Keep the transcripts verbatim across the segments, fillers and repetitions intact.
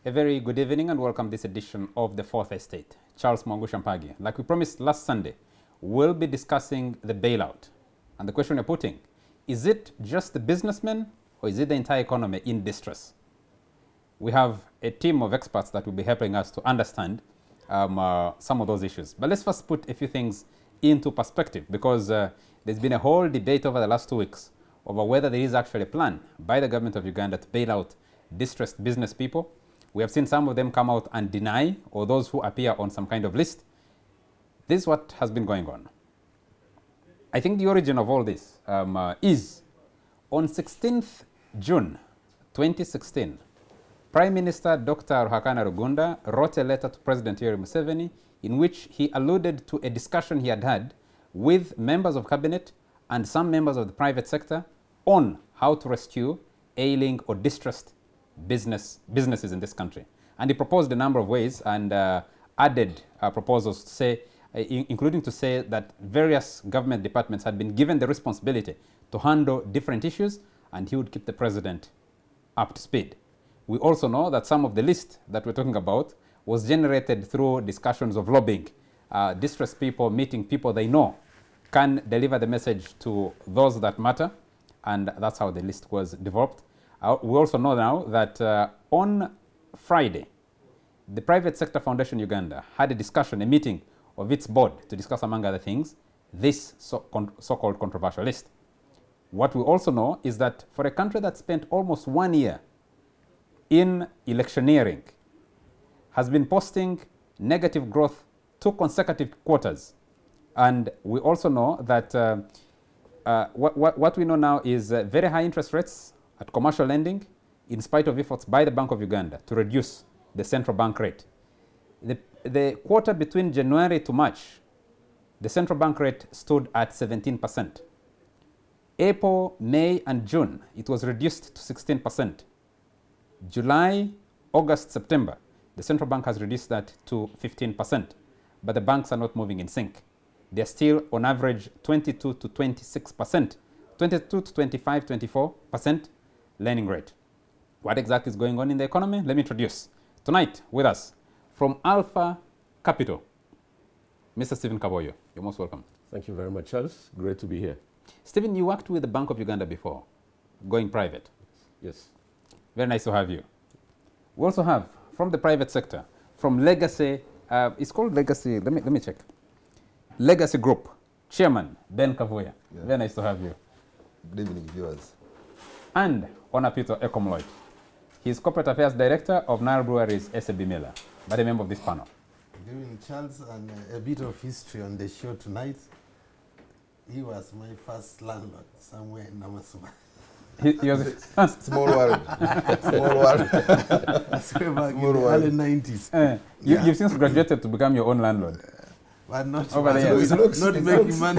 A very good evening and welcome to this edition of The Fourth Estate. Charles Mwangu Shampagi. Like we promised last Sunday, we'll be discussing the bailout. And the question you're putting, is it just the businessmen or is it the entire economy in distress? We have a team of experts that will be helping us to understand um, uh, some of those issues. But let's first put a few things into perspective, because uh, there's been a whole debate over the last two weeks over whether there is actually a plan by the government of Uganda to bail out distressed business people. We have seen some of them come out and deny, or those who appear on some kind of list. This is what has been going on. I think the origin of all this um, uh, is on sixteenth June twenty sixteen, Prime Minister Doctor Ruhakana Rugunda wrote a letter to President Yoweri Museveni in which he alluded to a discussion he had had with members of cabinet and some members of the private sector on how to rescue ailing or distressed business businesses in this country. And he proposed a number of ways and uh, added uh, proposals to say, uh, in, including to say that various government departments had been given the responsibility to handle different issues, and he would keep the president up to speed. We also know that some of the list that we're talking about was generated through discussions of lobbying, uh, distressed people meeting people they know can deliver the message to those that matter, and that's how the list was developed. Uh, we also know now that uh, on Friday, the Private Sector Foundation Uganda had a discussion, a meeting of its board to discuss, among other things, this so con so-called controversial list. What we also know is that for a country that spent almost one year in electioneering, has been posting negative growth two consecutive quarters. And we also know that uh, uh, what, what, what we know now is uh, very high interest rates at commercial lending, in spite of efforts by the Bank of Uganda to reduce the central bank rate. The, the quarter between January to March, the central bank rate stood at seventeen percent. April, May, and June, it was reduced to sixteen percent. July, August, September, the central bank has reduced that to fifteen percent. But the banks are not moving in sync. They're still on average twenty-two to twenty-six percent, twenty-two to twenty-five, twenty-four percent lending rate. What exactly is going on in the economy? Let me introduce tonight with us from Alpha Capital, Mister Stephen Kaboyo. You're most welcome. Thank you very much, Charles. Great to be here. Stephen, you worked with the Bank of Uganda before, going private. Yes. Very nice to have you. We also have from the private sector, from Legacy, uh, it's called Legacy, let me, let me check. Legacy Group, Chairman Ben Kavuya. Yeah. Very nice to have you. Good evening, viewers. And Onapito Ekomloid. He's Corporate Affairs Director of Nile Breweries S A B Miller, but a member of this panel. Good evening, Charles, and uh, a bit of history on the show tonight. He was my first landlord somewhere in Namasuma. He, he was Small world. Small world. That's way back in the early nineties. Uh, you, yeah. You've since graduated to become your own landlord. But not, Over not, the not, not making money.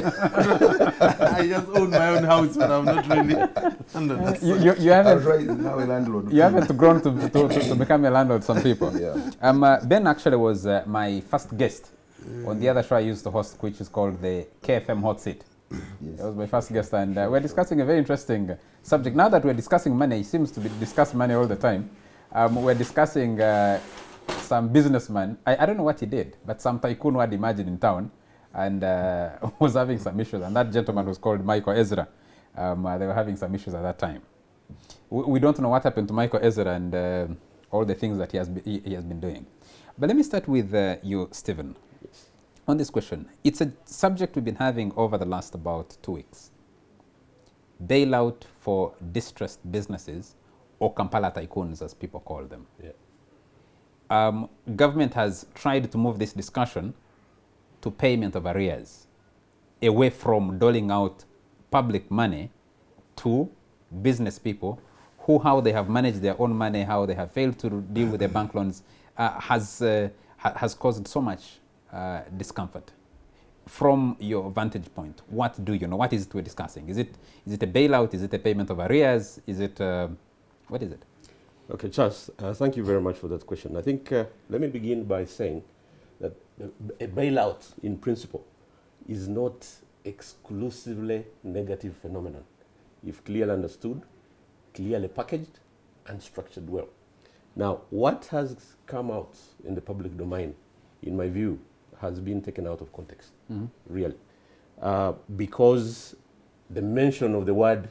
I just own my own house, but I'm not really landlord. You, you, you haven't, right, now a landlord. you haven't grown to, to, to, to become a landlord, some people. Yeah. Um, uh, Ben actually was uh, my first guest mm. on the other show I used to host, which is called the K F M Hot Seat. Yes. That was my first guest, and uh, we're discussing a very interesting subject. Now that we're discussing money, he seems to be discussing money all the time. Um, we're discussing uh, some businessman, I, I don't know what he did, but some tycoon who had emerged in town and uh, was having some issues, and that gentleman was called Michael Ezra. Um, uh, they were having some issues at that time. We, we don't know what happened to Michael Ezra and uh, all the things that he has, be, he, he has been doing. But let me start with uh, you, Stephen. Yes. On this question, it's a subject we've been having over the last about two weeks. Bailout for distressed businesses, or Kampala tycoons as people call them. Yeah. Um, government has tried to move this discussion to payment of arrears, away from doling out public money to business people who, how they have managed their own money, how they have failed to deal with their bank loans, uh, has, uh, ha has caused so much uh, discomfort. From your vantage point, what do you know? What is it we're discussing? Is it, is it a bailout? Is it a payment of arrears? Is it, uh, what is it? Okay, Charles, uh, thank you very much for that question. I think, uh, let me begin by saying that a bailout, in principle, is not exclusively negative phenomenon, if clearly understood, clearly packaged, and structured well. Now, what has come out in the public domain, in my view, has been taken out of context, Mm-hmm. really. Uh, because the mention of the word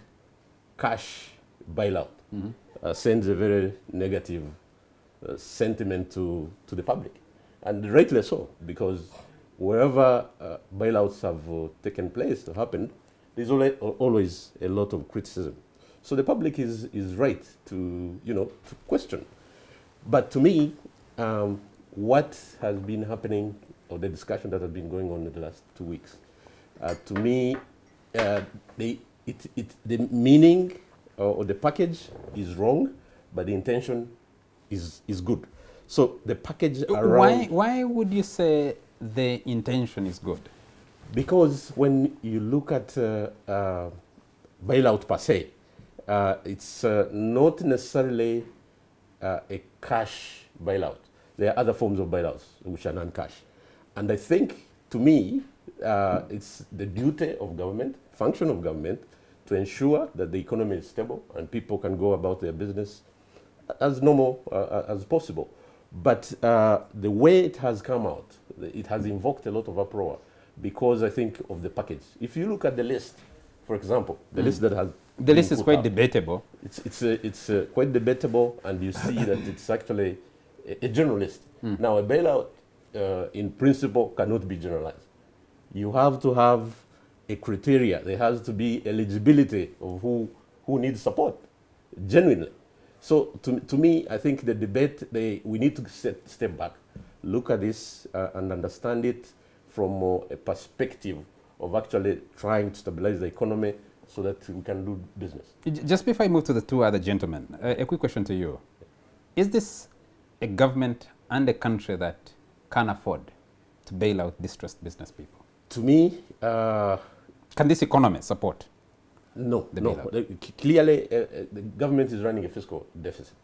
cash bailout Mm-hmm. uh, sends a very negative uh, sentiment to, to the public. And rightly so, because wherever uh, bailouts have uh, taken place or happened, there's always, always a lot of criticism. So the public is, is right to, you know, to question. But to me, um, what has been happening, or the discussion that has been going on in the last two weeks, uh, to me, uh, they, it, it, the meaning or, or the package is wrong, but the intention is, is good. So the package around... Why, why would you say the intention is good? Because when you look at uh, uh, bailout per se, uh, it's uh, not necessarily uh, a cash bailout. There are other forms of bailouts which are non-cash. And I think, to me, uh, it's the duty of government, function of government, to ensure that the economy is stable and people can go about their business as normal uh, as possible. But uh, the way it has come out, it has invoked a lot of uproar because I think of the package. If you look at the list, for example, the mm. list that has the list is quite out, debatable. It's it's uh, it's uh, quite debatable, and you see that it's actually a, a general list. Mm. Now, a bailout, uh, in principle, cannot be generalized. You have to have a criteria. There has to be eligibility of who who needs support, genuinely. So, to to me, I think the debate, they, we need to set, step back, look at this, uh, and understand it from uh, a perspective of actually trying to stabilize the economy so that we can do business. Just before I move to the two other gentlemen, uh, a quick question to you. Is this a government and a country that can afford to bail out distressed business people? To me... Uh, can this economy support? No, no. The, clearly, uh, uh, the government is running a fiscal deficit.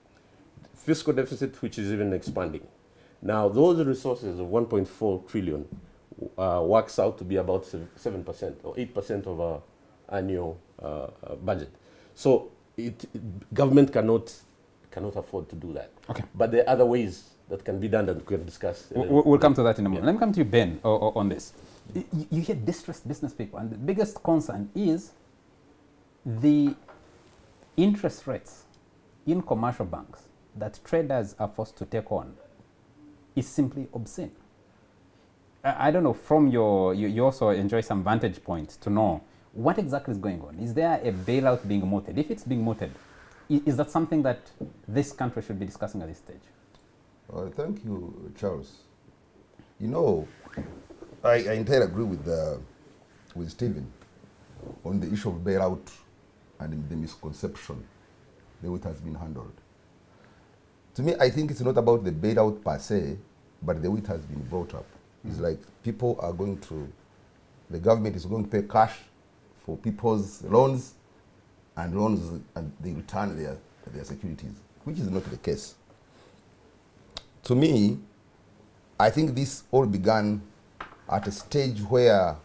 Fiscal deficit which is even expanding. Now, those resources of one point four trillion uh, works out to be about seven percent or eight percent of our annual uh, uh, budget. So, it, it, government cannot cannot afford to do that. Okay. But there are other ways that can be done that we can discuss. We'll, we'll come to that in a moment. Yeah. Let me come to you, Ben, or, or on this. You, you hear distressed business people, and the biggest concern is the interest rates in commercial banks that traders are forced to take on is simply obscene. I, I don't know, from your, you, you also enjoy some vantage points to know what exactly is going on. Is there a bailout being mooted? If it's being mooted, is, is that something that this country should be discussing at this stage? Well, thank you, Charles. You know, I, I entirely agree with, uh, with Stephen on the issue of bailout and the misconception, the way it has been handled. To me, I think it's not about the bailout per se, but the way it has been brought up. Mm-hmm. It's like people are going to, the government is going to pay cash for people's loans, and loans, and they return their, their securities, which is not the case. To me, I think this all began at a stage where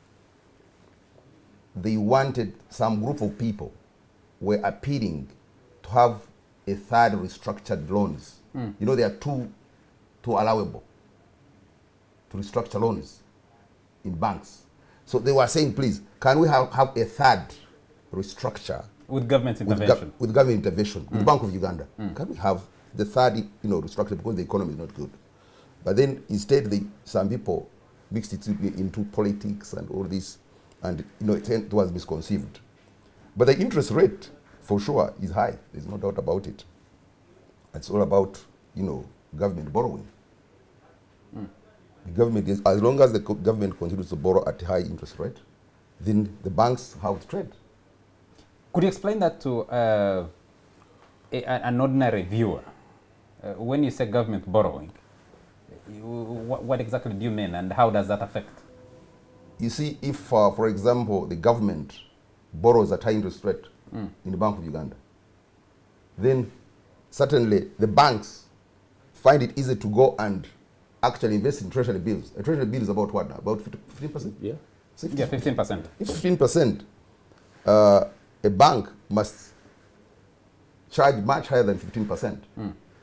they wanted, some group of people were appealing to have a third restructured loans. Mm. You know, there are two, two allowable to restructure loans in banks. So they were saying, please, can we have, have a third restructure? With government intervention. With, go with government intervention, mm. with Bank of Uganda. Mm. Can we have the third, you know, restructure because the economy is not good? But then instead, they, some people mixed it into politics and all this, and you know, it, it was misconceived. But the interest rate, for sure, is high. There's no doubt about it. It's all about, you know, government borrowing. Mm. The government is, as long as the government continues to borrow at a high interest rate, then the banks have to trade. Could you explain that to uh, a, an ordinary viewer? Uh, when you say government borrowing, you, what, what exactly do you mean, and how does that affect? You see, if, uh, for example, the government borrows at high interest rate mm. in the Bank of Uganda, then certainly the banks find it easy to go and actually invest in treasury bills. A treasury bill is about what now? About fifteen percent? Yeah. Yeah, fifteen percent. If fifteen percent, uh, a bank must charge much higher than fifteen percent. Mm.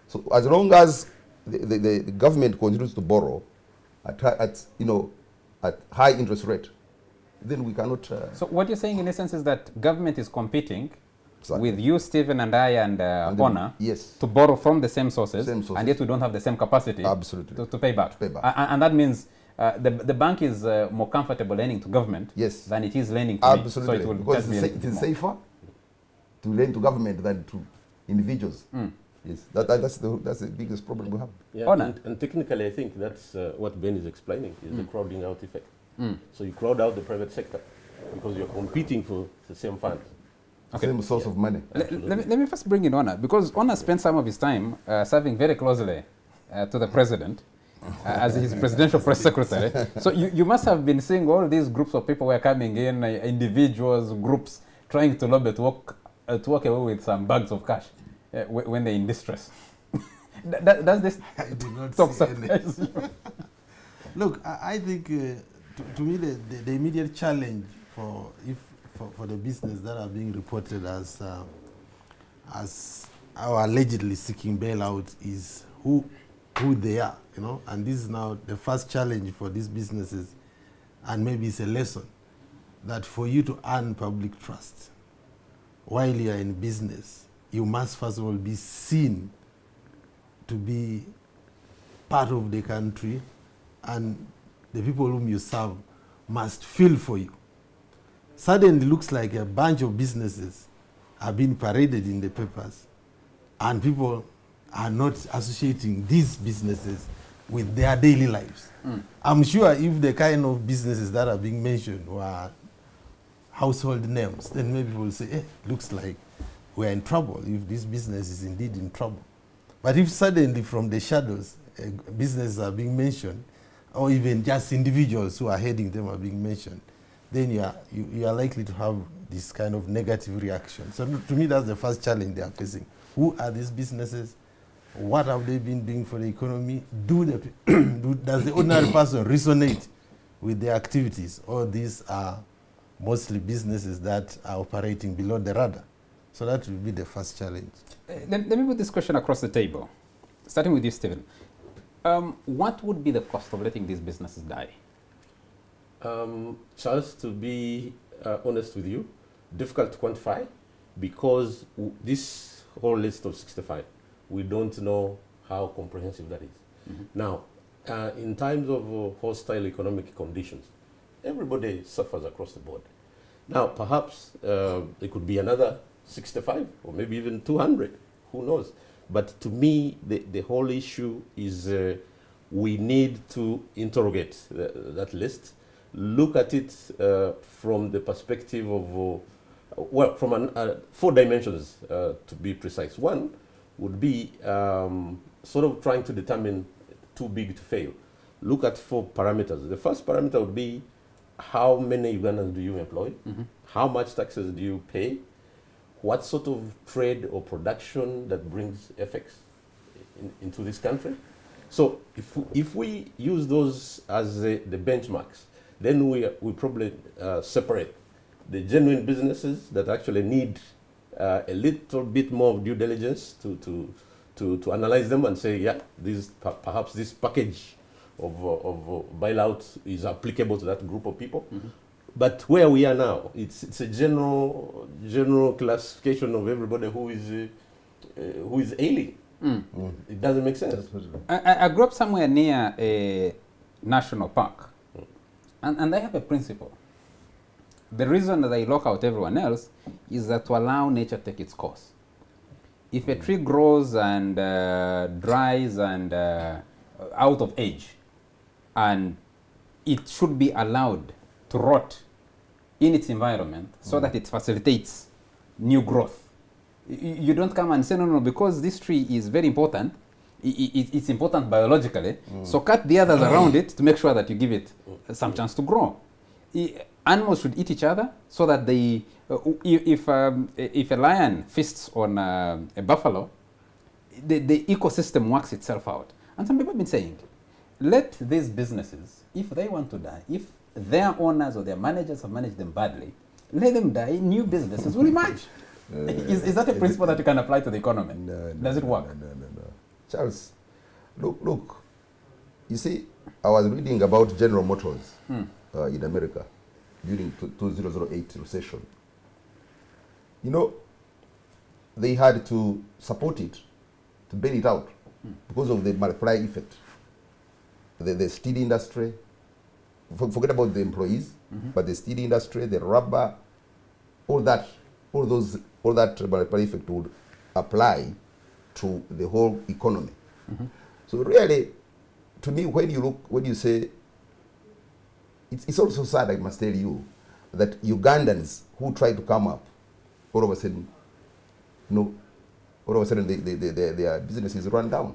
So as long as the, the, the, the government continues to borrow at, hi- at you know at high interest rate, then we cannot. Uh, So what you're saying in essence is that government is competing Exactly. with you, Stephen, and I, and, uh, And the- Honor, yes. to borrow from the same sources, Same sources. and yet we don't have the same capacity Absolutely. to, to pay back. To pay back. A- a- and that means uh, the, the bank is uh, more comfortable lending to government Yes. than it is lending to Absolutely. me. So it will because just be it's, a sa- little it is more. safer to lend to government than to individuals. Mm. Yes, that, that, that's the that's the biggest problem we have. Yeah, Honor. and, and technically, I think that's uh, what Ben is explaining, is the crowding out effect. Mm. So you crowd out the private sector because you're competing for the same funds. Okay. Same source of money. Le- let, me, let me first bring in Honor, because Honor spent some of his time uh, serving very closely uh, to the president uh, as his presidential press secretary. So you, you must have been seeing all these groups of people who are coming in, uh, individuals, groups, trying to lobby to walk, uh, to walk away with some bags of cash uh, w- when they're in distress. Th- that, does this I do not talk see any. surprise you? Look, I, I think uh, to, to me the, the, the immediate challenge for if for, for the business that are being reported as uh, as our allegedly seeking bailout is who who they are, you know, and this is now the first challenge for these businesses, and maybe it's a lesson that for you to earn public trust while you are in business, you must first of all be seen to be part of the country, and the people whom you serve must feel for you. Suddenly looks like a bunch of businesses are being paraded in the papers, and people are not associating these businesses with their daily lives. Mm. I'm sure if the kind of businesses that are being mentioned were household names, then maybe people will say, eh, looks like we're in trouble if this business is indeed in trouble. But if suddenly from the shadows, uh, businesses are being mentioned, or even just individuals who are heading them are being mentioned, then you are, you, you are likely to have this kind of negative reaction. So to me, that's the first challenge they are facing. Who are these businesses? What have they been doing for the economy? Do the, do, does the ordinary person resonate with their activities? Or these are mostly businesses that are operating below the radar? So that will be the first challenge. Uh, let, let me put this question across the table, starting with you, Stephen. Um, what would be the cost of letting these businesses die? Um, Charles, to be uh, honest with you, difficult to quantify because w- this whole list of sixty-five, we don't know how comprehensive that is. Mm-hmm. Now, uh, in times of uh, hostile economic conditions, everybody suffers across the board. Now, perhaps uh, it could be another sixty-five or maybe even two hundred, who knows? But to me, the, the whole issue is uh, we need to interrogate the, that list, look at it uh, from the perspective of, uh, well, from an, uh, four dimensions uh, to be precise. One would be um, sort of trying to determine too big to fail. Look at four parameters. The first parameter would be how many Ugandans do you employ? Mm-hmm. How much taxes do you pay? What sort of trade or production that brings effects in, into this country? So if, if we use those as the, the benchmarks, then we, we probably uh, separate the genuine businesses that actually need uh, a little bit more of due diligence to, to, to, to analyze them and say, yeah, this, per perhaps this package of, uh, of uh, bailout is applicable to that group of people. Mm-hmm. But where we are now, it's, it's a general, general classification of everybody who is, uh, uh, who is ailing. Mm. Mm. It doesn't make sense. I, I- I grew up somewhere near a national park, and, and they have a principle. The reason that they lock out everyone else is that to allow nature to take its course. If a tree grows and uh, dries and uh, out of age, and it should be allowed to rot in its environment so that it facilitates new growth. Y- y- You don't come and say, no, no, because this tree is very important, i- i- it's important biologically, so cut the others around it to make sure that you give it uh, some chance to grow. I- Animals should eat each other so that they, uh, i- if, um, i- if a lion feasts on uh, a buffalo, the, the ecosystem works itself out. And some people have been saying, let these businesses, if they want to die, if their owners or their managers have managed them badly, let them die, new businesses will emerge. Uh, is, is that a principle that you can apply to the economy? No, no, Does it no, work? No, no, no, no. Charles, look, look. You see, I was reading about General Motors Hmm. uh, in America during two thousand eight recession. You know, they had to support it, to bail it out, Hmm. because of the multiplier effect. The, the steel industry, for, forget about the employees, Mm-hmm. but the steel industry, the rubber, all that, all those, all that multiplier effect would apply to the whole economy. Mm-hmm. So really, to me, when you look, when you say, it's, it's also sad, I must tell you, that Ugandans who try to come up, all of a sudden, you know, all of a sudden they, they, they, they, their businesses run down.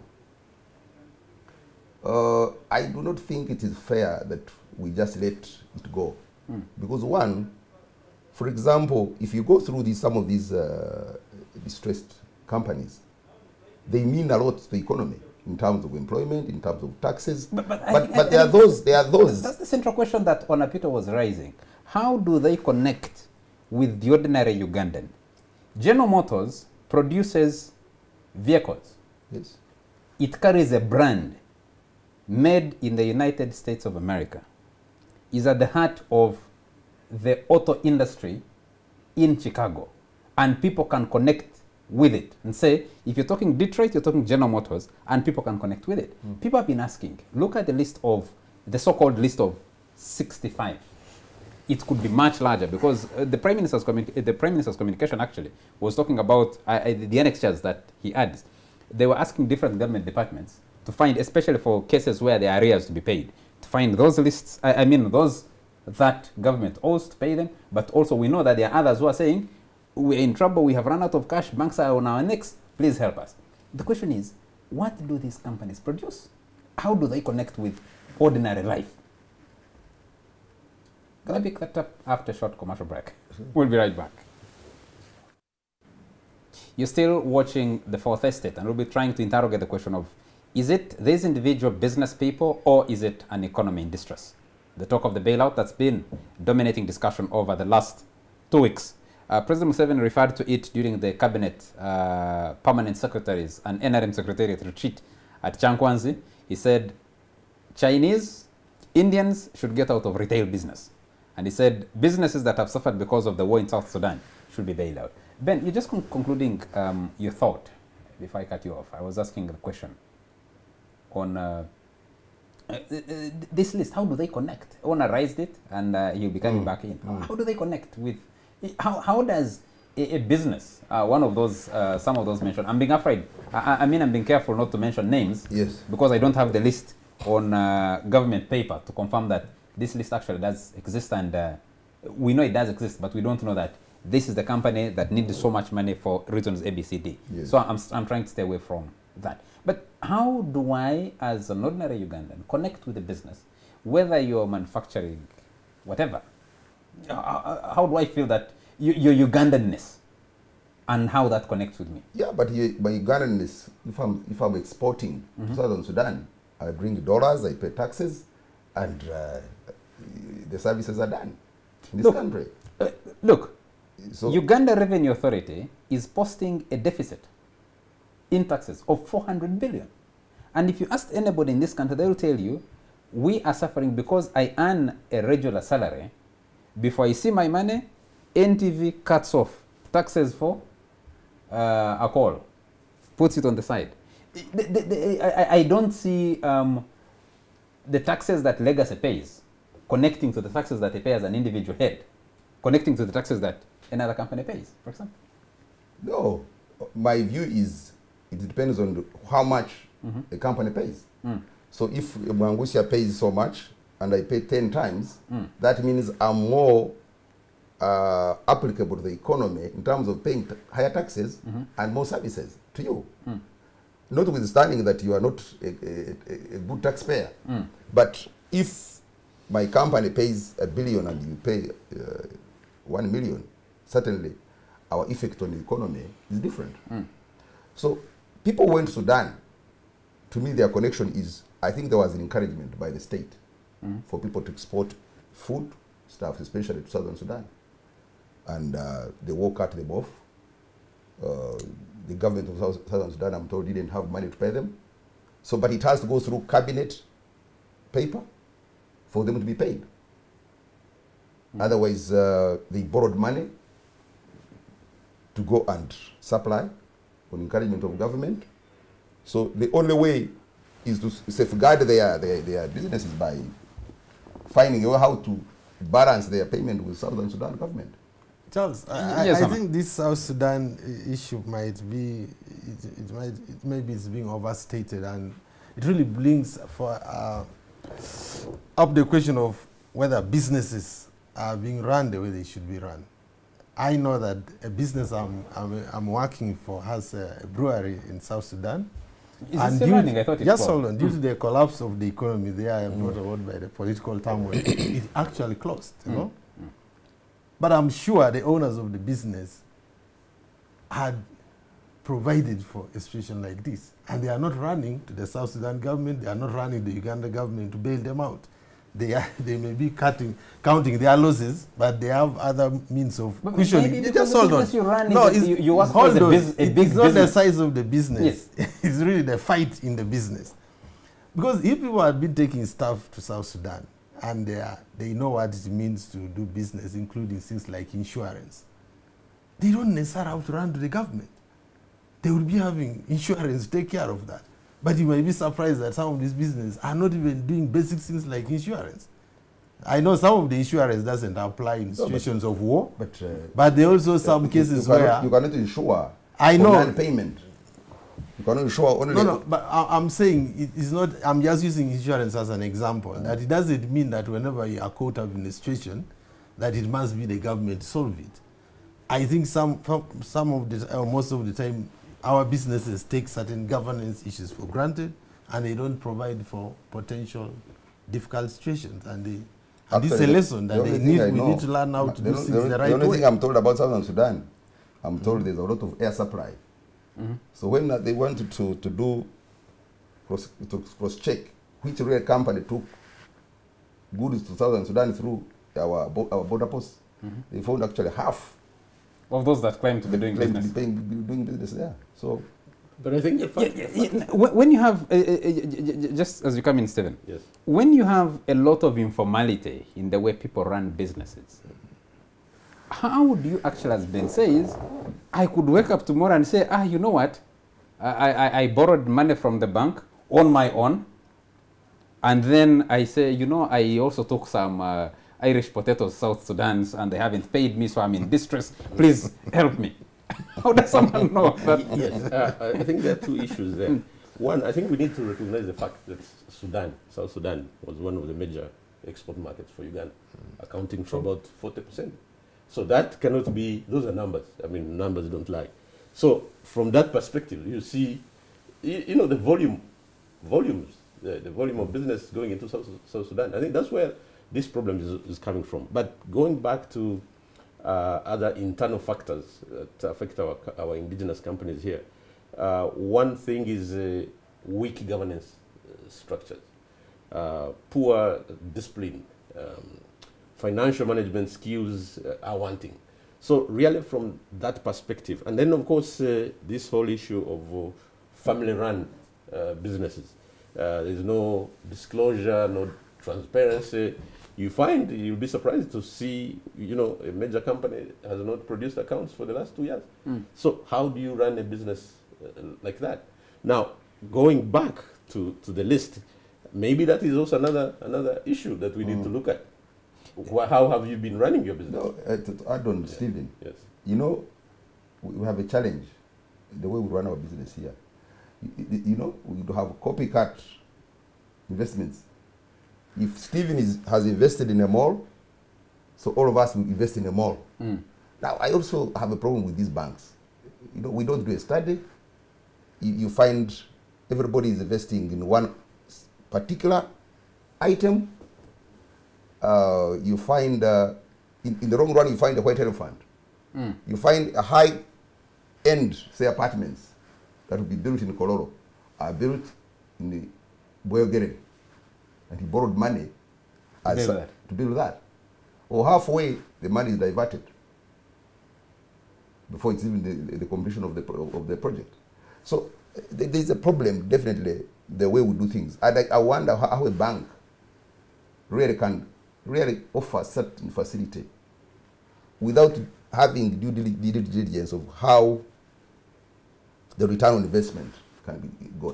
Uh, I do not think it is fair that we just let it go. Mm. Because one, for example, if you go through these, some of these uh, distressed companies, they mean a lot to the economy in terms of employment, in terms of taxes. But, but, but, I, but I, there I, are those, there are those. That's the central question that Onapito was raising. How do they connect with the ordinary Ugandan? General Motors produces vehicles. Yes. It carries a brand made in the United States of America, is at the heart of the auto industry in Chicago. And people can connect with it and say, if you're talking Detroit, you're talking General Motors, and people can connect with it. Mm. People have been asking, look at the list of, the so-called list of sixty-five. It could be much larger because uh, the, Prime Minister's uh, the Prime Minister's communication actually was talking about uh, uh, the annexures that he adds. They were asking different government departments to find, especially for cases where there are arrears to be paid, to find those lists, I, I mean those that government owes to pay them, but also we know that there are others who are saying, we're in trouble, we have run out of cash, banks are on our necks, please help us. The question is, what do these companies produce? How do they connect with ordinary life? Can I pick that up after a short commercial break? We'll be right back. You're still watching The Fourth Estate, and we'll be trying to interrogate the question of, is it these individual business people or is it an economy in distress? The talk of the bailout that's been dominating discussion over the last two weeks. Uh, President Museveni referred to it during the Cabinet uh, Permanent Secretaries and N R M Secretariat retreat at Chankwanzi. He said, Chinese, Indians should get out of retail business. And he said, businesses that have suffered because of the war in South Sudan should be bailed out. Ben, you're just con concluding um, your thought before I cut you off. I was asking the question on uh, uh, uh, this list. How do they connect? Ona raised it, and uh, he'll be coming mm. back in. Mm. How do they connect with? How how does a, a business, uh, one of those, uh, some of those mentioned? I'm being afraid. I, I mean, I'm being careful not to mention names. Yes. Because I don't have the list on uh, government paper to confirm that this list actually does exist, and uh, we know it does exist, but we don't know that this is the company that needs so much money for reasons A, B, C, D. Yes. So I'm, I'm trying to stay away from that. But how do I, as an ordinary Ugandan, connect with the business, whether you're manufacturing, whatever? How, how do I feel that you, your Ugandanness and how that connects with me? Yeah, but you, my Ugandanness, if I'm, if I'm exporting mm-hmm. to Southern Sudan, I bring dollars, I pay taxes, and uh, the services are done in this look, country. Uh, look, so Uganda Revenue Authority is posting a deficit in taxes of four hundred billion. And if you ask anybody in this country, they will tell you, we are suffering because I earn a regular salary. Before I see my money, N T V cuts off taxes for uh, a call, puts it on the side. The, the, the, I, I don't see um, the taxes that Legacy pays connecting to the taxes that they pay as an individual head, connecting to the taxes that another company pays, for example. No, my view is it depends on how much mm-hmm. the company pays. Mm. So if Mwangusia pays so much and I pay ten times, mm. that means I'm more uh, applicable to the economy in terms of paying higher taxes mm-hmm. and more services to you. Mm. Notwithstanding that you are not a, a, a good taxpayer. Mm. But if my company pays a billion and you pay uh, one million, certainly our effect on the economy is different. Mm. So people went to Sudan. To me, their connection is, I think there was an encouragement by the state mm. for people to export food stuff, especially to Southern Sudan. And uh, the war cut them off. Uh, the government of South, Southern Sudan, I'm told, didn't have money to pay them. So, but it has to go through cabinet paper for them to be paid. Mm. Otherwise, uh, they borrowed money to go and supply on encouragement of government. So the only way is to safeguard their, their, their businesses by finding a way how to balance their payment with Southern Sudan government. Charles, I, yes, I think this South Sudan issue might be, it, it might, it maybe it's being overstated, and it really brings for uh, up the question of whether businesses are being run the way they should be run. I know that a business I'm, I'm, I'm working for has a brewery in South Sudan. Is and it still due running? I thought it just was. hold on. Due Mm. to the collapse of the economy there, mm. brought about by the political turmoil, it actually closed, you Mm. know. Mm. But I'm sure the owners of the business had provided for a situation like this. And they are not running to the South Sudan government, they are not running the Uganda government to bail them out. They are, they may be cutting, counting their losses, but they have other means of But cushioning. maybe You because just the hold on. business you run is no, a- it's, you- you work hold for a on. bus- a It- big it's not business. the size of the business. It's really the fight in the business. Because if people had been taking stuff to South Sudan and they, are, they know what it means to do business, including things like insurance, they don't necessarily have to run to the government. They would be having insurance to take care of that. But you may be surprised that some of these businesses are not even doing basic things like insurance. I know some of the insurance doesn't apply in situations no, but, of war, but, uh, but there are also some you, cases you cannot, where you cannot insure I for know non-payment. You cannot insure only. No, no, but I, I'm saying it is not, I'm just using insurance as an example, Mm. that it doesn't mean that whenever you are caught up in a situation, that it must be the government to solve it. I think some, some of the, or most of the time, our businesses take certain governance issues for granted, and they don't provide for potential difficult situations. And, they, and this is a Actually, lesson the that only they thing need, I we know- need to learn how to the do only- things the the only- right The only way. thing I'm told about Southern Sudan, I'm told there's a lot of air supply. Mm-hmm. So when uh, they wanted to, to do cross, to cross check which rail company took goods to Southern Sudan through our, bo our border posts, Mm-hmm. they found actually half Of those that claim to be doing claim to business. be paying, be doing business there. So But I think the Yeah, fact, yeah, the fact yeah. When when you have, uh, uh, uh, just as you come in, Stephen, yes. when you have a lot of informality in the way people run businesses, how would you actually, as Ben says, I could wake up tomorrow and say, ah, you know what, I, I, I borrowed money from the bank on my own, and then I say, you know, I also took some uh, Irish potatoes, South Sudan's, and they haven't paid me, so I'm in distress. Please help me. How does someone know that? Yes, uh, I think there are two issues there. One, I think we need to recognize the fact that Sudan, South Sudan, was one of the major export markets for Uganda, accounting for about forty percent. So that cannot be, those are numbers. I mean, numbers don't lie. So from that perspective, you see, you, you know, the volume, volumes, the, the volume of business going into South, South Sudan. I think that's where this problem is, is coming from. But going back to uh, other internal factors that affect our, our indigenous companies here, uh, one thing is uh, weak governance uh, structures, uh, poor discipline, um, financial management skills uh, are wanting. So really from that perspective, and then of course uh, this whole issue of uh, family-run uh, businesses. Uh, there's no disclosure, no transparency. You find, you'll be surprised to see, you know, a major company has not produced accounts for the last two years. Mm. So how do you run a business uh, like that? Now, going back to, to the list, maybe that is also another, another issue that we need Mm. to look at. Wh how have you been running your business? no, uh, to, to add on, Yeah. Stephen, Yes. you know, we we have a challenge the way we run our business here. You, you- you know, we do have copycat investments. If Stephen is, has invested in a mall, so all of us will invest in a mall. Mm. Now, I also have a problem with these banks. You know, we don't do a study. You, you find everybody is investing in one s- particular item. Uh, you find, uh, in, in the long run, you find a white elephant. Mm. You find a high-end, say, apartments that will be built in Kololo are built in the Boyogere. And he borrowed money as build su- that. to build that. Or halfway, the money is diverted before it's even the, the completion of the, pro of the project. So uh, th there's a problem, definitely. the way we do things. And I, I wonder how, how a bank really can really offer certain facility without having due due diligence of how the return on investment can be got.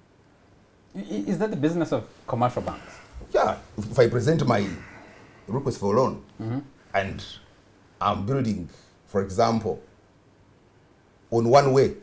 I- Is that the business of commercial banks? Yeah, if, if I present my request for loan Mm-hmm. and I'm building, for example, on one way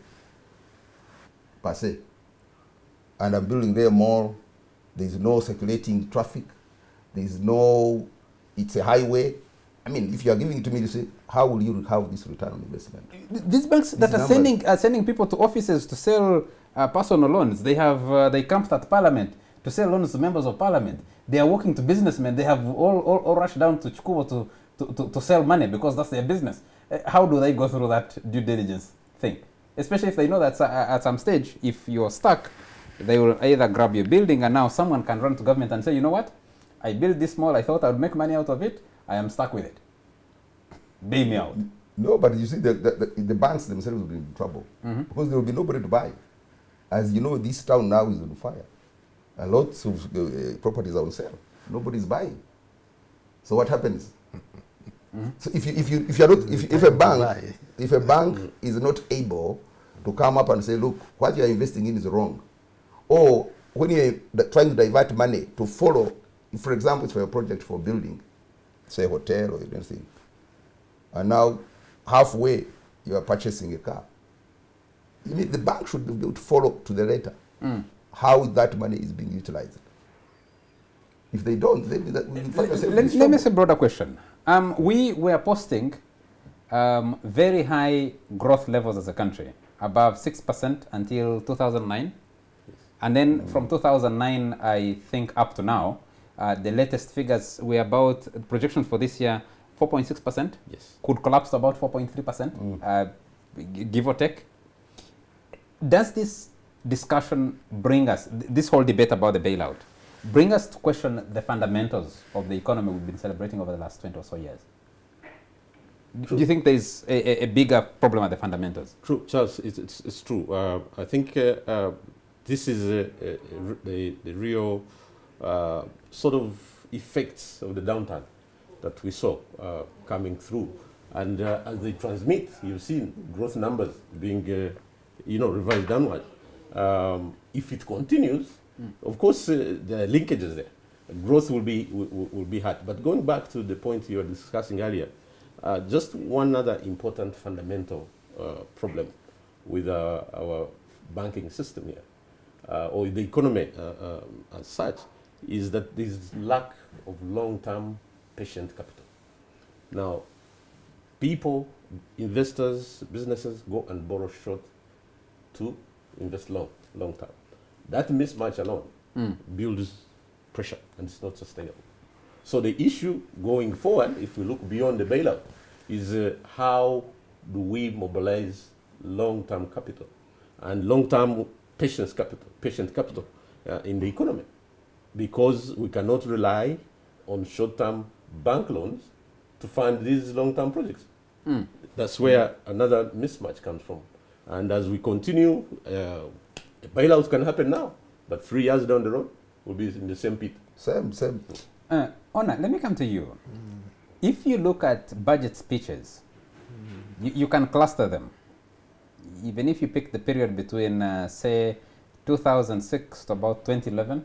per se, and I'm building there more, there's no circulating traffic, there's no, it's a highway. I mean, if you are giving it to me to say, how will you have this return on investment? Th- These banks that These are numbers. sending are sending people to offices to sell uh, personal loans. They have uh, they camped at Parliament to sell loans to members of Parliament. They are working to businessmen. They have all, all, all rushed down to Chikubo to, to, to, to sell money because that's their business. Uh, how do they go through that due diligence thing? Especially if they know that uh, at some stage, if you're stuck, they will either grab your building and now someone can run to government and say, you know what, I built this mall, I thought I would make money out of it, I am stuck with it. Bail me out. No, but you see, the, the, the, the banks themselves will be in trouble Mhm. because there will be nobody to buy. As you know, this town now is on fire. A lot of uh, properties are on sale. Nobody's buying. So what happens? So if you if you if you're not if, if a bank if a bank is not able to come up and say, look, what you are investing in is wrong, or when you're trying to divert money to follow, if for example, it's for a project for building, say a hotel or anything, and now halfway you are purchasing a car, you mean the bank should be able to follow to the letter Mm. how that money is being utilized. If they don't, then that will find Let, ourselves in let, this let me trouble. say a broader question. Um, we were posting um, very high growth levels as a country, above six percent until two thousand nine. And then from two thousand nine, I think up to now, uh, the latest figures were about projections for this year, four point six percent. Yes. Could collapse to about four point three percent, uh, g- give or take. Does this discussion bring us, th- this whole debate about the bailout, bring us to question the fundamentals of the economy we've been celebrating over the last twenty or so years? Do you think there's a, a, a bigger problem at the fundamentals? True, Charles, it's, it's, it's true. Uh, I think uh, uh, this is uh, uh, r- the, the real uh, sort of effects of the downturn that we saw uh, coming through. And uh, as they transmit, you've seen growth numbers being uh, you know, revised downward. Um, if it continues, of course, uh, there are linkages there. Growth will be, will, will be hard. But going back to the point you were discussing earlier, uh, just one other important fundamental uh, problem with uh, our banking system here, uh, or the economy uh, um, as such, is that there is lack of long-term patient capital. Now, people, investors, businesses go and borrow short to invest long, long term. That mismatch alone Mm. builds pressure and it's not sustainable. So the issue going forward, if we look beyond the bailout, is uh, how do we mobilize long-term capital and long-term patience capital, patient capital uh, in the economy, because we cannot rely on short-term bank loans to fund these long-term projects. Mm. That's where another mismatch comes from. And as we continue, uh, a bailout can happen now, but three years down the road, we'll be in the same pit. Same, same. Uh, Ona, let me come to you. If you look at budget speeches, you, you can cluster them. Even if you pick the period between, uh, say, two thousand six to about twenty eleven,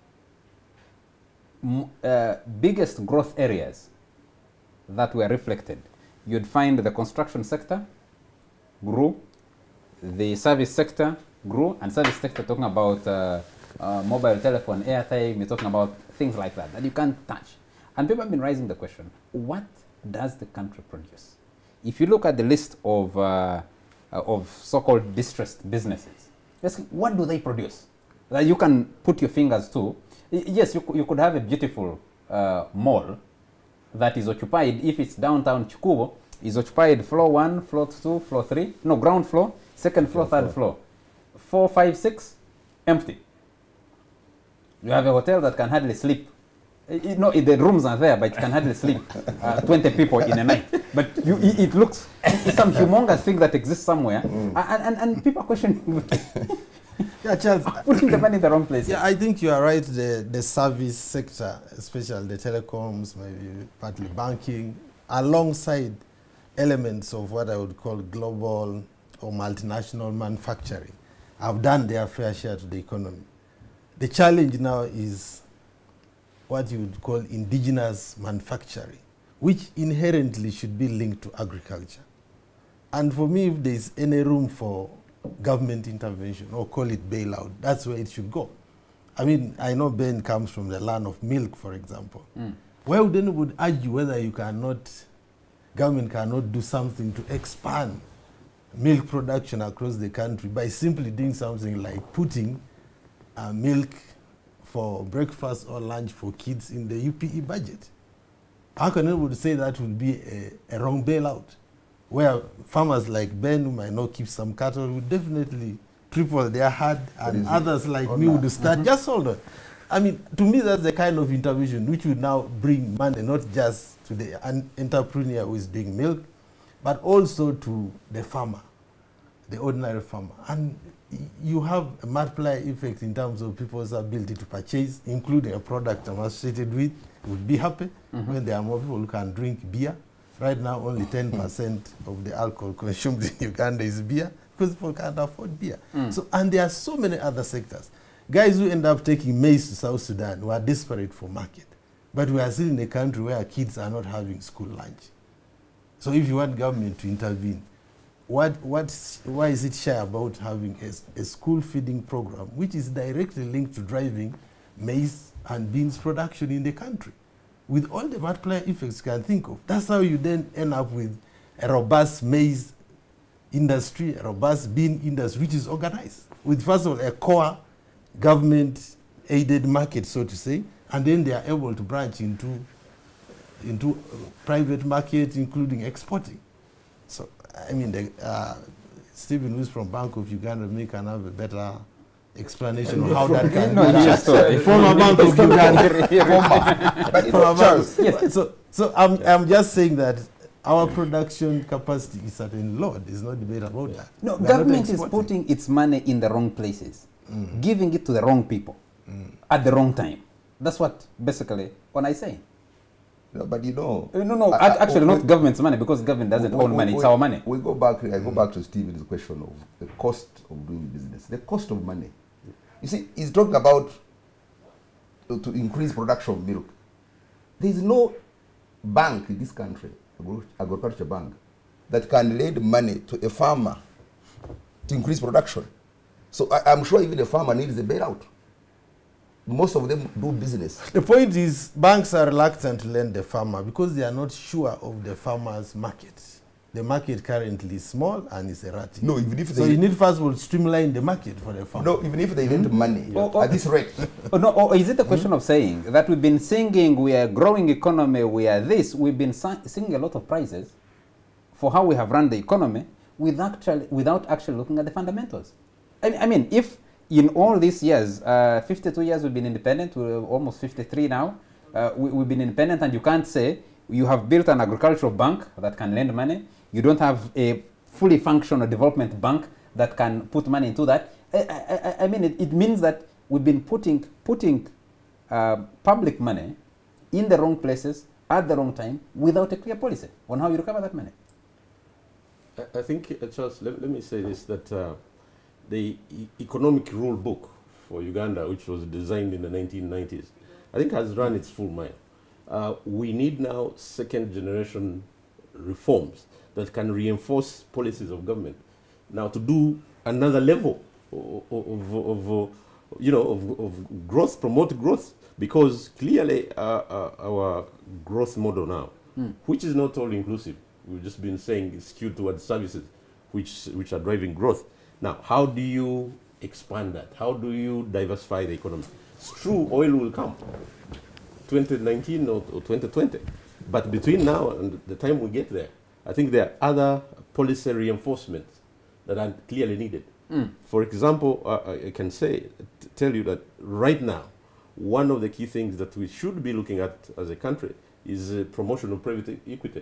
m- uh, biggest growth areas that were reflected, you'd find the construction sector grew, the service sector grew, and service sector talking about uh, uh, mobile telephone, airtime, you're talking about things like that that you can't touch. And people have been raising the question, what does the country produce? If you look at the list of, uh, uh, of so-called distressed businesses, ask, what do they produce? That you can put your fingers to. Y- Yes, you, cou- you could have a beautiful uh, mall that is occupied, if it's downtown Chikubo, is occupied floor one, floor two, floor three, no, ground floor, second floor, third floor. Four, five, six, empty. You have a hotel that can hardly sleep. I- I- no, the rooms are there, but it can hardly sleep uh, twenty people in a night. But you, it, it looks, it's some humongous thing that exists somewhere. And, and, and people are questioning, Yeah, Charles. Putting the money in the wrong place. Yeah, I think you are right. The, the service sector, especially the telecoms, maybe partly banking, alongside elements of what I would call global or multinational manufacturing, have done their fair share to the economy. The challenge now is what you would call indigenous manufacturing, which inherently should be linked to agriculture. And for me, if there's any room for government intervention, or call it bailout, that's where it should go. I mean, I know Ben comes from the land of milk, for example. Mm. Well, then would argue whether you cannot, government cannot do something to expand milk production across the country by simply doing something like putting uh, milk for breakfast or lunch for kids in the U P E budget. How can anyone say that would be a, a wrong bailout? Where farmers like Ben, who might not keep some cattle, would definitely triple their herd, and others like me would start. Mm-hmm. Just hold on. I mean, to me, that's the kind of intervention which would now bring money, not just to the an entrepreneur who is doing milk, but also to the farmer, the ordinary farmer. And you have a multiplier effect in terms of people's ability to purchase, including a product I'm associated with, would be happy mm-hmm. when there are more people who can drink beer. Right now, only ten percent of the alcohol consumed in Uganda is beer, because people can't afford beer. Mm. So, and there are so many other sectors. Guys who end up taking maize to South Sudan who are desperate for market. But we are still in a country where kids are not having school lunch. So if you want government to intervene, what, what's, why is it shy about having a, a school feeding program which is directly linked to driving maize and beans production in the country? With all the multiplier effects you can think of. That's how you then end up with a robust maize industry, a robust bean industry, which is organized. With, first of all, a core government-aided market, so to say, and then they are able to branch into, into uh, private markets, including exporting. So, I mean, the, uh, Stephen, who's from Bank of Uganda, may can have a better explanation of how that can no, be done. Former Bank of Uganda. But, Charles, yes. So, so I'm, I'm just saying that our production capacity is at a low. There's no debate about that. No, we government is putting its money in the wrong places, mm. giving it to the wrong people mm. at the wrong time. That's what basically what I say. No, but you know, uh, no, no, I, I, actually, we, not government's money, because government doesn't we, own we, money. we, it's our money. We go back. I go back to Stephen's question of the cost of doing business. The cost of money. You see, he's talking about uh, to increase production of milk. There is no bank in this country, agriculture bank, that can lend money to a farmer to increase production. So I, I'm sure even a farmer needs a bailout. Most of them do business. The point is, banks are reluctant to lend the farmer because they are not sure of the farmer's market. The market currently is small and is erratic. No, even if they... So you need first of all streamline the market for the farmer. No, even if they lend mm-hmm. money oh, oh, at this rate. Oh, no, or is it a question mm-hmm. of saying that we've been singing, we are a growing economy, we are this, we've been singing a lot of prices for how we have run the economy without actually, without actually looking at the fundamentals? I, I mean, if in all these years, uh, fifty-two years we've been independent, we're almost fifty-three now, uh, we, we've been independent, and you can't say you have built an agricultural bank that can lend money. You don't have a fully functional development bank that can put money into that. I, I, I mean, it, it means that we've been putting, putting uh, public money in the wrong places at the wrong time without a clear policy on how you recover that money. I, I think, uh, Charles, let, let me say this, that uh, the e economic rule book for Uganda, which was designed in the nineteen nineties, I think has run its full mile. Uh, we need now second generation reforms that can reinforce policies of government. Now, to do another level of, of, of, of you know, of, of growth, promote growth, because clearly uh, uh, our growth model now, mm. which is not all inclusive, we've just been saying it's skewed towards services, which, which are driving growth. Now, how do you expand that? How do you diversify the economy? It's true, oil will come, twenty nineteen or, or twenty twenty. But between now and the time we get there, I think there are other policy reinforcements that are clearly needed. Mm. For example, uh, I can say, t tell you that right now, one of the key things that we should be looking at as a country is uh, promotion of private equity,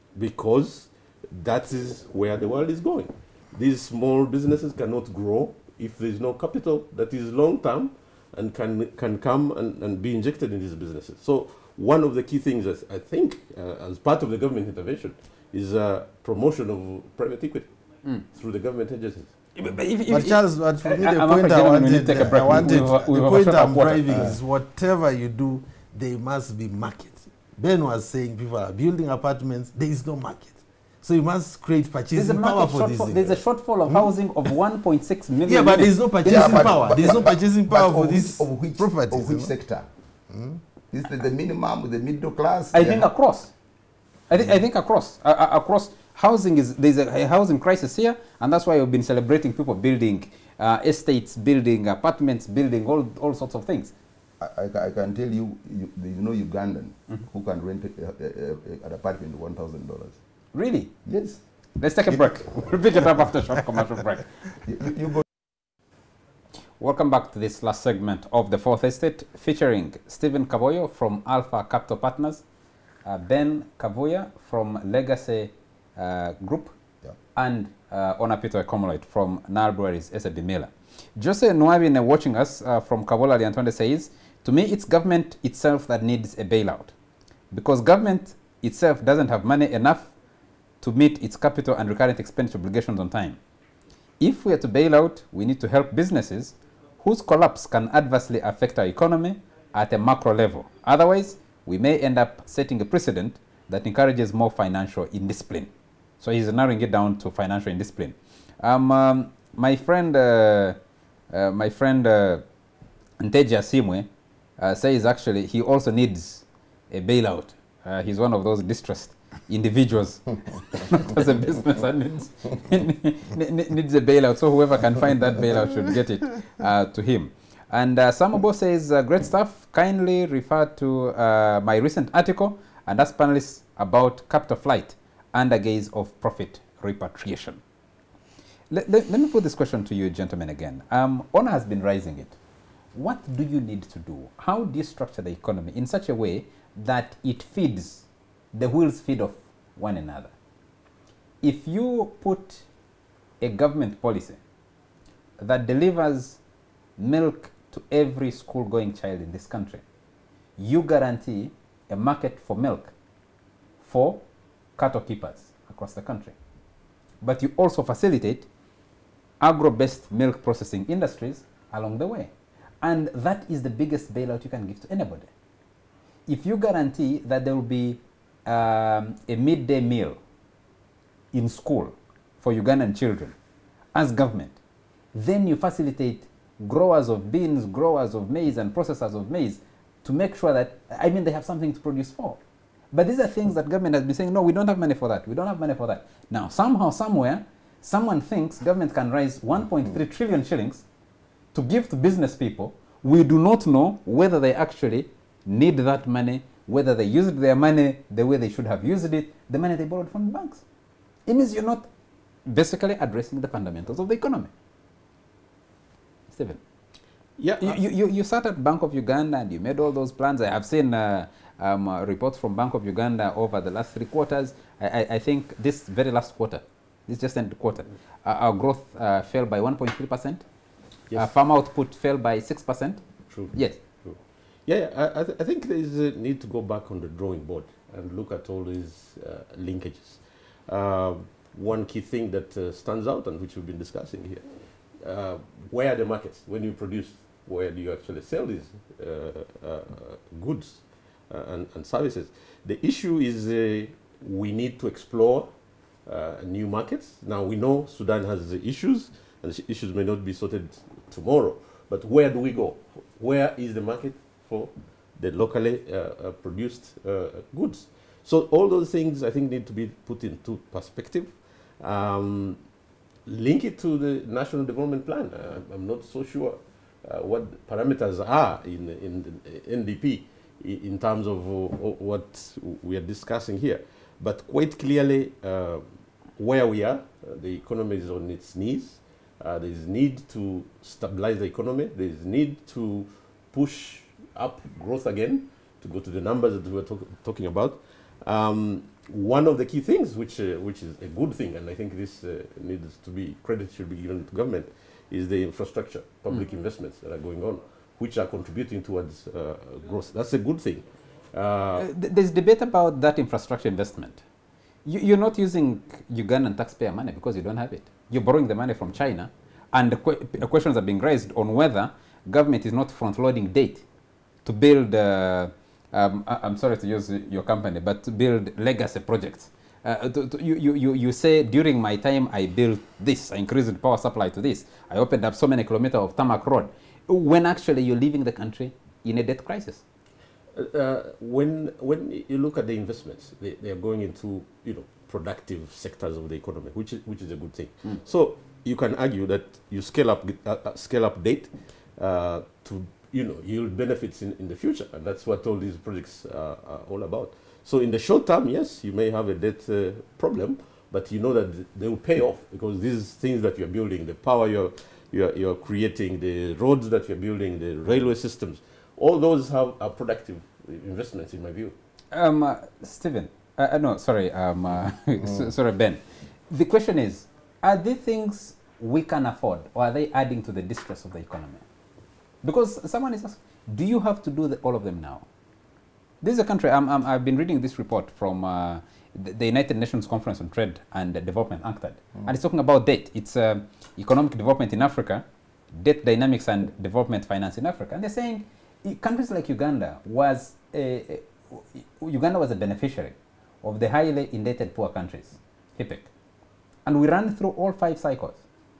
because that is where the world is going. These small businesses cannot grow if there is no capital that is long-term and can, can come and, and be injected in these businesses. So one of the key things that I think, uh, as part of the government intervention, is uh, promotion of private equity mm. through the government agencies. But, if, if, but Charles, but for me, the I'm point I wanted, take a break. I wanted we have, we the have point I'm quarter. driving uh, is whatever you do, there must be market. Ben was saying people are building apartments, there is no market. So you must create purchasing power for this thing. There's a shortfall of hmm? housing of one point six million. Yeah, but there is no purchasing yeah, but, power. There is no purchasing power for of this which, of which, properties. Of which sector? Hmm? Is the, the minimum, the middle class? I think across. I, th I think across. Uh, uh, across. Housing is, there's a, a housing crisis here, and that's why we've been celebrating people building uh, estates, building apartments, building all, all sorts of things. I, I, I can tell you, you, there is no Ugandan mm-hmm. who can rent a, a, a, a, an apartment one thousand dollars. Really? Yes. Let's take a break. We'll pick it up after a short commercial break. You, you go. Welcome back to this last segment of The Fourth Estate, featuring Stephen Kaboyo from Alpha Capital Partners, uh, Ben Kavuya from Legacy uh, Group, yeah. and uh, Onapito Ekomolite from Nalbury's S A B Miller. Jose Nwabine watching us uh, from Kabola Liantonde says, to me, it's government itself that needs a bailout, because government itself doesn't have money enough to meet its capital and recurrent expenditure obligations on time. If we are to bail out, we need to help businesses whose collapse can adversely affect our economy at a macro level. Otherwise, we may end up setting a precedent that encourages more financial indiscipline. So he's narrowing it down to financial indiscipline. Um, um, my friend, uh, uh, my friend uh, Nteja Simwe uh, says actually he also needs a bailout. Uh, he's one of those distressed individuals, not as a business, and needs, needs a bailout. So whoever can find that bailout should get it uh, to him. And uh, Samobo says, uh, great stuff. Kindly refer to uh, my recent article and ask panelists about capital flight under guise of profit repatriation. Let, let, let me put this question to you, gentlemen, again. Um, Honor has been raising it. What do you need to do? How do you structure the economy in such a way that it feeds, the wheels feed off one another? If you put a government policy that delivers milk to every school-going child in this country, you guarantee a market for milk for cattle keepers across the country. But you also facilitate agro-based milk processing industries along the way. And that is the biggest bailout you can give to anybody. If you guarantee that there will be um, a midday meal in school for Ugandan children as government, then you facilitate growers of beans, growers of maize, and processors of maize to make sure that, I mean, they have something to produce for. But these are things that government has been saying, no, we don't have money for that. We don't have money for that. Now, somehow, somewhere, someone thinks government can raise one point three trillion shillings to give to business people. We do not know whether they actually need that money, whether they used their money the way they should have used it, the money they borrowed from the banks. It means you're not basically addressing the fundamentals of the economy. Stephen. Yeah, uh, you, you, you sat at Bank of Uganda and you made all those plans. I have seen uh, um, uh, reports from Bank of Uganda over the last three quarters. I, I, I think this very last quarter, this just ended quarter, uh, our growth uh, fell by one point three percent. Yes. Uh, farm output fell by six percent. True. Yes. True. Yeah, yeah I, I, th I think there is a need to go back on the drawing board and look at all these uh, linkages. Uh, one key thing that uh, stands out and which we've been discussing here, uh, where are the markets? When you produce, where do you actually sell these uh, uh, goods uh, and, and services? The issue is uh, we need to explore uh, new markets. Now we know Sudan has issues, and the issues may not be sorted tomorrow, but where do we go? Where is the market for the locally uh, uh, produced uh, goods? So all those things I think need to be put into perspective. Um, link it to the National Development Plan. Uh, I'm not so sure uh, what parameters are in, in the N D P in terms of uh, what we are discussing here. But quite clearly, uh, where we are, uh, the economy is on its knees. Uh, there is need to stabilize the economy. There is need to push up growth again, to go to the numbers that we were talk talking about. Um, one of the key things, which uh, which is a good thing, and I think this uh, needs to be, credit should be given to government, is the infrastructure, public Mm. investments that are going on, which are contributing towards uh, growth. That's a good thing. Uh, Uh, th- there's debate about that infrastructure investment. You, you're not using Ugandan taxpayer money because you don't have it. You're borrowing the money from China, and the que- uh, questions are being raised on whether government is not front-loading debt to build, uh, um, I- I'm sorry to use your company, but to build legacy projects. Uh, to, to, you, you, you, you say, during my time, I built this, I increased the power supply to this, I opened up so many kilometers of tarmac road, when actually you're leaving the country in a debt crisis. Uh, when when you look at the investments, they, they are going into you know productive sectors of the economy, which is which is a good thing. Mm. So you can argue that you scale up uh, uh, scale up debt uh, to you know yield benefits in, in the future, and that's what all these projects uh, are all about. So in the short term, yes, you may have a debt uh, problem, but you know that they will pay off because these things that you're building, the power you're you're, you're creating, the roads that you're building, the railway systems, all those have are productive investments in my view. Um, uh, Stephen, uh, uh, no, sorry, um, uh, s- sorry, Ben. The question is, are they things we can afford, or are they adding to the distress of the economy? Because someone is asking, do you have to do the, all of them now? This is a country, I'm, I'm, I've been reading this report from uh, the, the United Nations Conference on Trade and Development, UNCTAD, Mm. and it's talking about debt. It's uh, economic development in Africa, debt dynamics and development finance in Africa. And they're saying i- countries like Uganda was a, a, Uganda was a beneficiary of the highly indebted poor countries, HIPC. And we ran through all five cycles,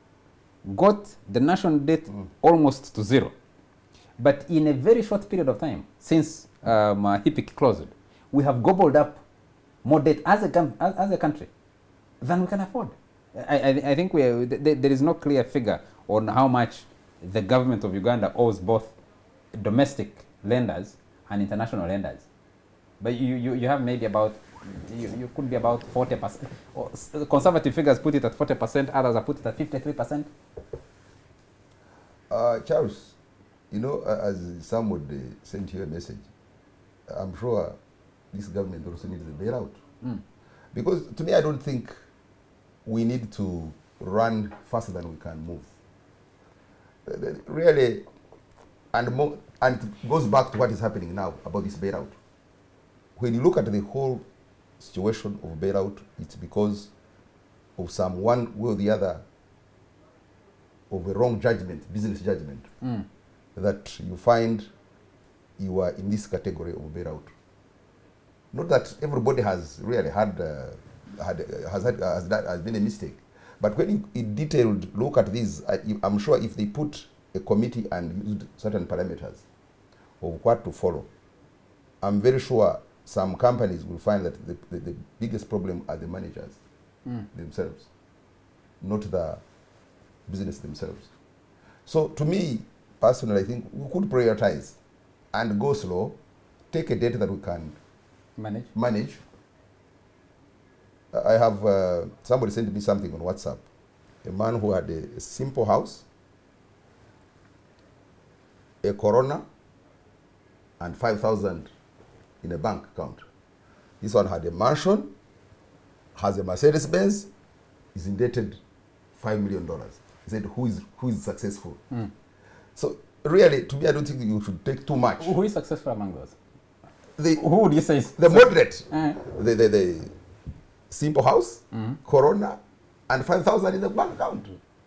got the national debt Mm. almost to zero. But in a very short period of time, since um, uh, HIPC closed, we have gobbled up more debt as a, gov- as, as a country than we can afford. I, I, I think we are, th- th- there is no clear figure on how much the government of Uganda owes both domestic lenders and international lenders. But you, you, you have maybe about, you, you could be about forty percent. Or s- conservative figures put it at forty percent, others have put it at fifty-three percent. Uh, Charles, you know, uh, as some would uh, send you a message, I'm sure this government also needs a bailout. Mm. Because to me, I don't think we need to run faster than we can move. Uh, the- Really, and, mo and it goes back to what is happening now about this bailout. When you look at the whole situation of bailout, it's because of some one way or the other of a wrong judgment, business judgment, Mm. that you find you are in this category of bailout. Not that everybody has really had, uh, had uh, has, had uh, has, that, has been a mistake, but when you in detailed look at these, I, I'm sure if they put a committee and used certain parameters of what to follow, I'm very sure some companies will find that the, the, the biggest problem are the managers Mm. themselves, not the business themselves. So to me, personally, I think we could prioritize and go slow, take a data that we can Manage. manage. I have, uh, somebody sent me something on WhatsApp. A man who had a, a simple house, a Corona, and five thousand in a bank account. This one had a mansion, has a Mercedes Benz, is indebted five million dollars. He said, who is, who is successful? Mm. So really, to me, I don't think you should take too much. Who is successful among those? The, Who would you say is the moderate, Uh, the, the, the simple house, Mhm. Corona, and five thousand in the bank account.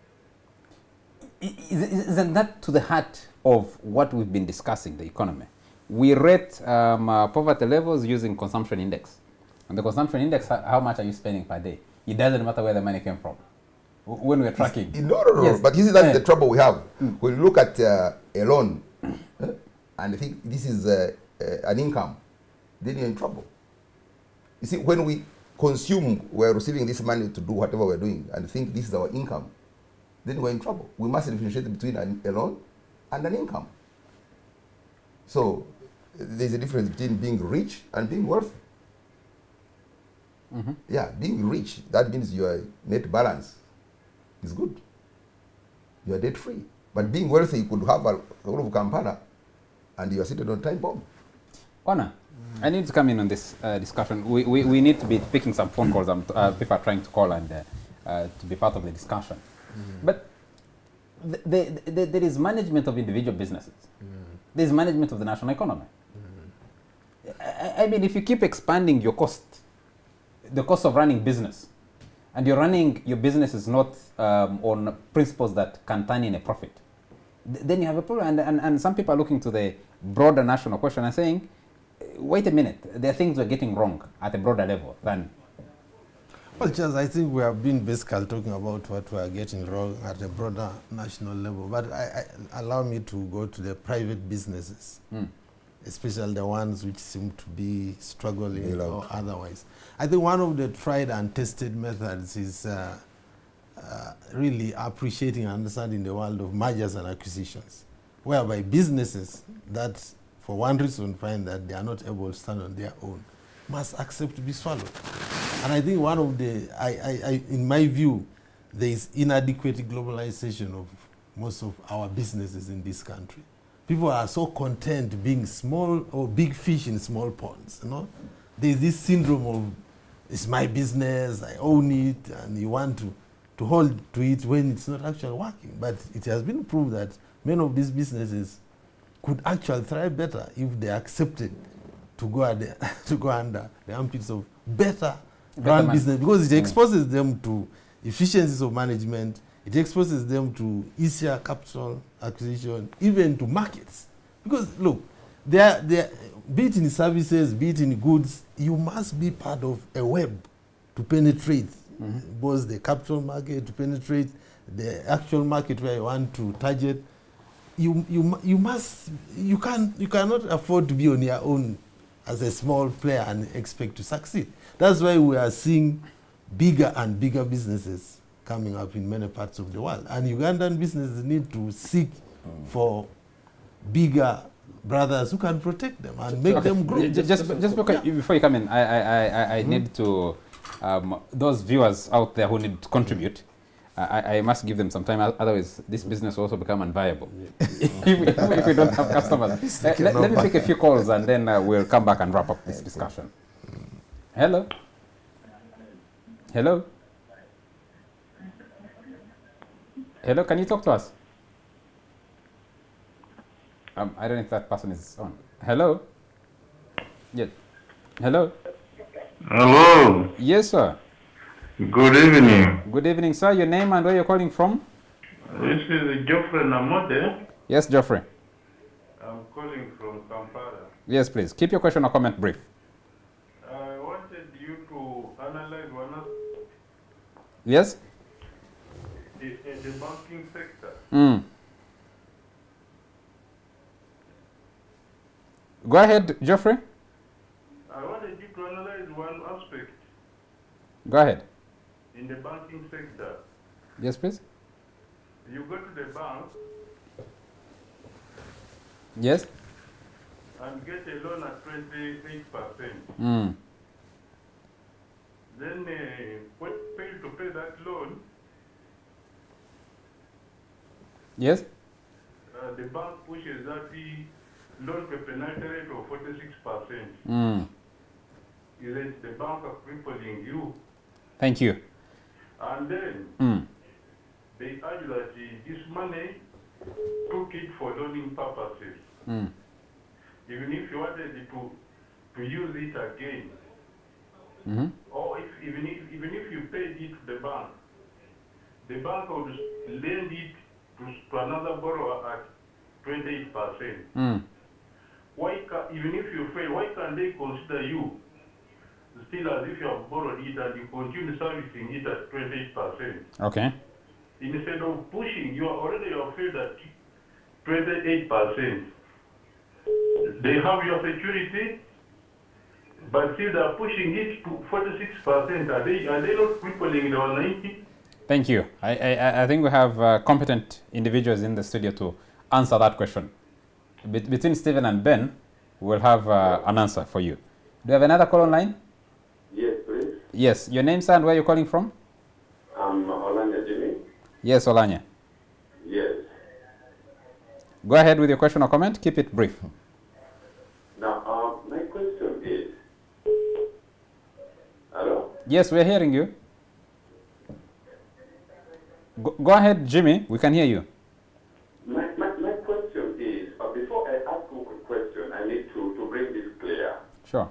I- is- Isn't that to the heart of what we've been discussing, the economy? We rate um, uh, poverty levels using consumption index. And the consumption index, ho- how much are you spending per day? It doesn't matter where the money came from. W- When we're tracking. No, no, no. Yes. But you see, that's Eh. the trouble we have. When you look at uh, a loan, eh, and I think this is uh, uh, an income, then you're in trouble. You see, when we consume, we're receiving this money to do whatever we're doing, and think this is our income, then we're in trouble. We must differentiate between an, a loan and an income. So there's a difference between being rich and being wealthy. Mhm. Yeah, being rich, that means your net balance is good. You are debt free. But being wealthy, you could have a whole of Kampala and you are sitting on time bomb. Honor, I need to come in on this uh, discussion. We, we, we need to be picking some phone calls. Um, uh, people are trying to call and uh, uh, to be part of the discussion. But th th th there is management of individual businesses. Mm. There is management of the national economy. Mm. I, I mean, if you keep expanding your cost, the cost of running business, and you're running your business is not um, on principles that can turn in a profit, th then you have a problem. And, and, and some people are looking to the broader national question and saying, wait a minute, there are things we're getting wrong at a broader level than. Well, just I think we have been basically talking about what we are getting wrong at a broader national level. But I, I, allow me to go to the private businesses, mm. especially the ones which seem to be struggling bailout. Or otherwise. I think one of the tried and tested methods is uh, uh, really appreciating and understanding the world of mergers and acquisitions, whereby businesses that, for one reason, find that they are not able to stand on their own, must accept to be swallowed. And I think one of the, I, I, I, in my view, there is inadequate globalization of most of our businesses in this country. People are so content being small or big fish in small ponds, you know? There's this syndrome of, it's my business, I own it, and you want to, to hold to it when it's not actually working. But it has been proved that many of these businesses could actually thrive better if they accepted to go, at the, to go under the armpits of better run business, because it exposes mm. them to efficiencies of management, it exposes them to easier capital acquisition, even to markets. Because look, they are, they are, be it in services, be it in goods, you must be part of a web to penetrate mm-hmm. both the capital market, to penetrate the actual market where you want to target. You, you, you must, you, can, you cannot afford to be on your own as a small player and expect to succeed. That's why we are seeing bigger and bigger businesses coming up in many parts of the world. And Ugandan businesses need to seek mm. for bigger brothers who can protect them and make okay. them grow. Just, just, just before, yeah. before you come in, I, I, I, I mm. need to, um, those viewers out there who need to contribute, I, I must give them some time, otherwise this business will also become unviable. Yeah. if, we, if we don't have customers. uh, let, let me take a few calls and then uh, we'll come back and wrap up this discussion. Hello? Hello? Hello, can you talk to us? Um, I don't know if that person is on. Hello? Yes. Hello? Hello. Yes, sir. Good evening. Good evening, sir. Your name and where you're calling from? This is Geoffrey Namode. Yes, Geoffrey. I'm calling from Kampala. Yes, please. Keep your question or comment brief. I wanted you to analyze one of Yes? the, the banking sector. Mm. Go ahead, Geoffrey. I wanted you to analyze one aspect. Go ahead. In the banking sector. Yes, please. You go to the bank. Yes. And get a loan at twenty-eight percent. Mm. Then uh, when you fail to pay that loan, yes. Uh, the bank pushes that the loan to penalty rate of forty-six percent. Mm. Is it the bank are crippling you? Thank you. And then mm. they argue that uh, this money took it for loaning purposes. Mm. Even if you wanted to to use it again, mm-hmm. or if even if even if you paid it to the bank, the bank would lend it to, to another borrower at twenty-eight percent. Mm. Why can, even if you fail, why can they consider you still as if you have borrowed it and you continue servicing it at twenty-eight percent? Okay. Instead of pushing, you are already you have failed at twenty-eight percent. They have your security, but still they are pushing it to forty-six percent. Are they, are they not crippling the ninety? Thank you. I, I, I think we have uh, competent individuals in the studio to answer that question. Be between Stephen and Ben, we'll have uh, an answer for you. Do you have another call online? Yes, please. Yes. Your name, sir, and where you're calling from? I'm Olanya Jimmy. Yes, Olanya. Yes. Go ahead with your question or comment. Keep it brief. Now, uh, my question is... Hello? Yes, we're hearing you. Go, go ahead, Jimmy. We can hear you. two quick questions. I need to, to bring this clear. Sure.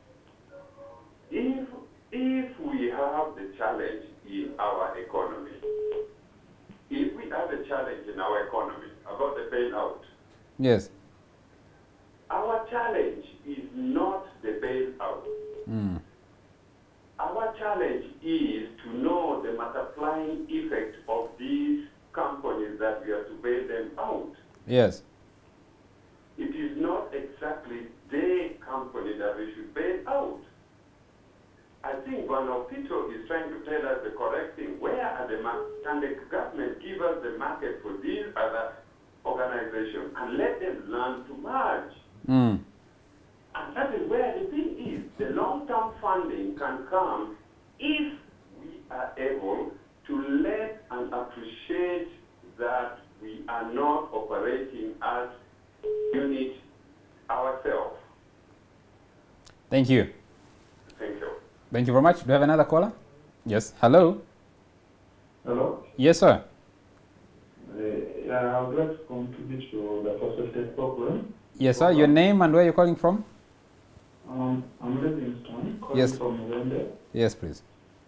If, if we have the challenge in our economy, if we have a challenge in our economy about the bailout, Yes. our challenge is not the bailout. Mm. Our challenge is to know the multiplying effect of these companies that we are to bail them out. Yes. It is not exactly the company that we should bail out. I think one of Tito is trying to tell us the correct thing. Where are the markets? Can the government give us the market for these other organizations and let them learn to merge? Mm. And that is where the thing is. The long-term funding can come if we are able to let and appreciate that we are not operating as unit ourselves. Thank you. Thank you. Thank you very much. Do you have another caller? Yes. Hello? Hello? Yes, sir. Uh, yeah, I would like to contribute to the first state program. Yes, sir. Your name and where you're calling from? Um, I'm Livingston, calling Yes. from Rwanda. Yes, please.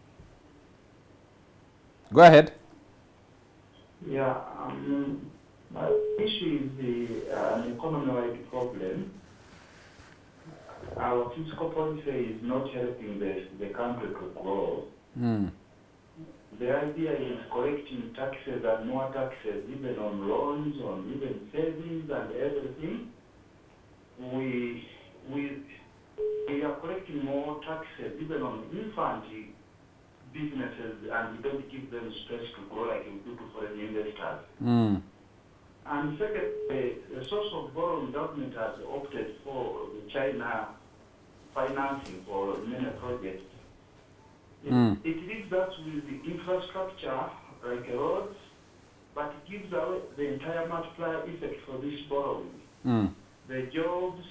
Go ahead. Yeah, um, my issue is the uh, an economy-wide problem. Our fiscal policy is not helping the, the country to grow. Mm. The idea is collecting taxes and more taxes, even on loans, on even savings and everything. We, we, we are collecting more taxes, even on infant businesses, and we don't give them space to grow like we do to foreign investors. Mm. And second, the, the source of borrowing government has opted for the China financing for many projects. It, Mm. it leaves us with the infrastructure, like roads, but it gives away the entire multiplier effect for this borrowing. Mm. The jobs,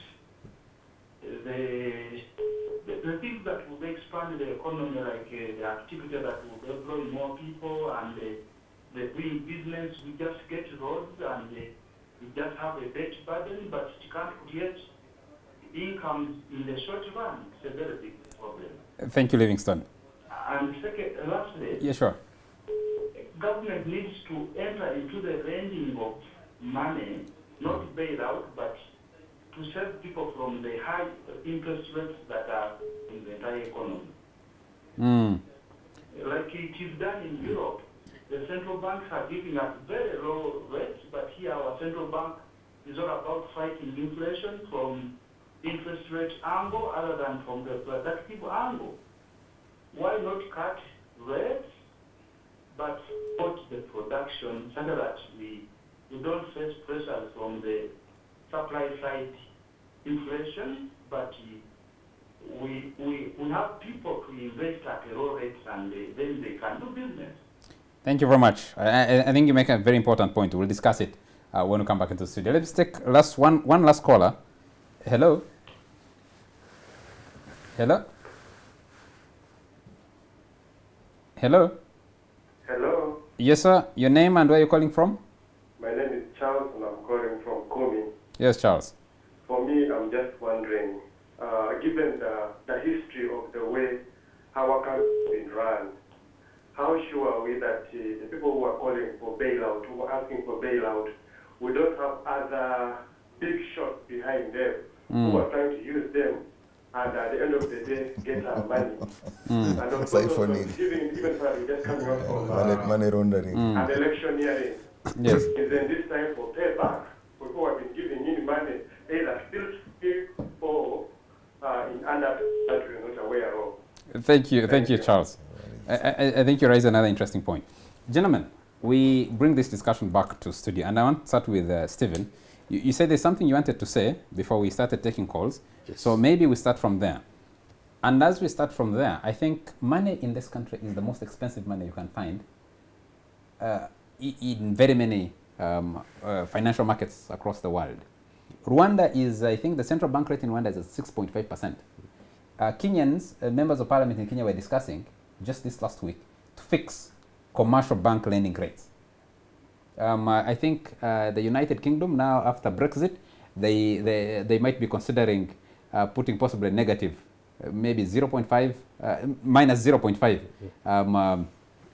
the, the, the things that would expand the economy, like uh, the activity that would employ more people and the, the doing business, we just get roads and uh, we just have a debt burden, but it can't create income in the short run. It's a very big problem. Thank you, Livingston. And second, lastly, Yeah, sure. government needs to enter into the lending of money, not bail out, but to save people from the high interest rates that are in the entire economy. Mm. Like it is done in Europe, the central banks are giving us very low rates, but here our central bank is all about fighting inflation from interest rate angle other than from the productive angle. Why not cut rates, but support the production so that we, we don't face pressures from the supply side inflation, but we, we, we have people to invest at a low rate and they, then they can do business. Thank you very much. I, I, I think you make a very important point. We'll discuss it uh, when we come back into the studio. Let's take last one, one last caller. Hello? Hello? Hello? Hello, Yes, sir. Your name and where you're calling from? my name is Charles and I'm calling from Komi. Yes, Charles. For me, I'm just wondering, uh, given the, the history of the way our country has been run, how sure are we that uh, the people who are calling for bailout, who are asking for bailout, we don't have other big shots behind them Mm. who are trying to use them and at the end of the day get our money. Mm. And of course, also, Siphoning. even, even for just coming out of Money, uh, money laundering. Mm. an electioneering. Yes. Is then this time for payback for who have been giving in money, either still speak or uh, in other that we are not aware of. Thank you. Thank, Thank you, you. Charles. I, I, I think you raise another interesting point. Gentlemen, we bring this discussion back to studio, and I want to start with uh, Stephen. You, you said there's something you wanted to say before we started taking calls, Yes. so maybe we start from there. And as we start from there, I think money in this country is the most expensive money you can find uh, i- in very many um, uh, financial markets across the world. Rwanda is, I think, the central bank rate in Rwanda is at six point five percent. Uh, Kenyans, uh, members of parliament in Kenya were discussing just this last week to fix commercial bank lending rates. Um, uh, I think uh, the United Kingdom now after Brexit, they, they, they might be considering uh, putting possibly negative, uh, maybe zero point five, uh, minus zero point five um, um,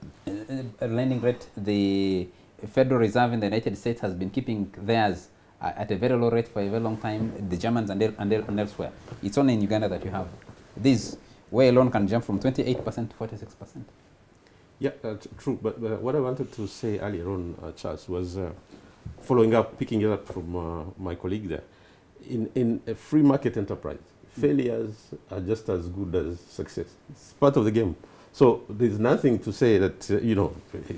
uh, lending rate. The Federal Reserve in the United States has been keeping theirs uh, at a very low rate for a very long time, the Germans and, el and, el and elsewhere. It's only in Uganda that you have these, where a loan can jump from twenty-eight percent to forty-six percent. Yeah, uh, true. But uh, what I wanted to say earlier on, uh, Charles, was uh, following up, picking it up from uh, my colleague there. In, in a free market enterprise, mm. failures are just as good as success. It's part of the game. So there's nothing to say that, uh, you know,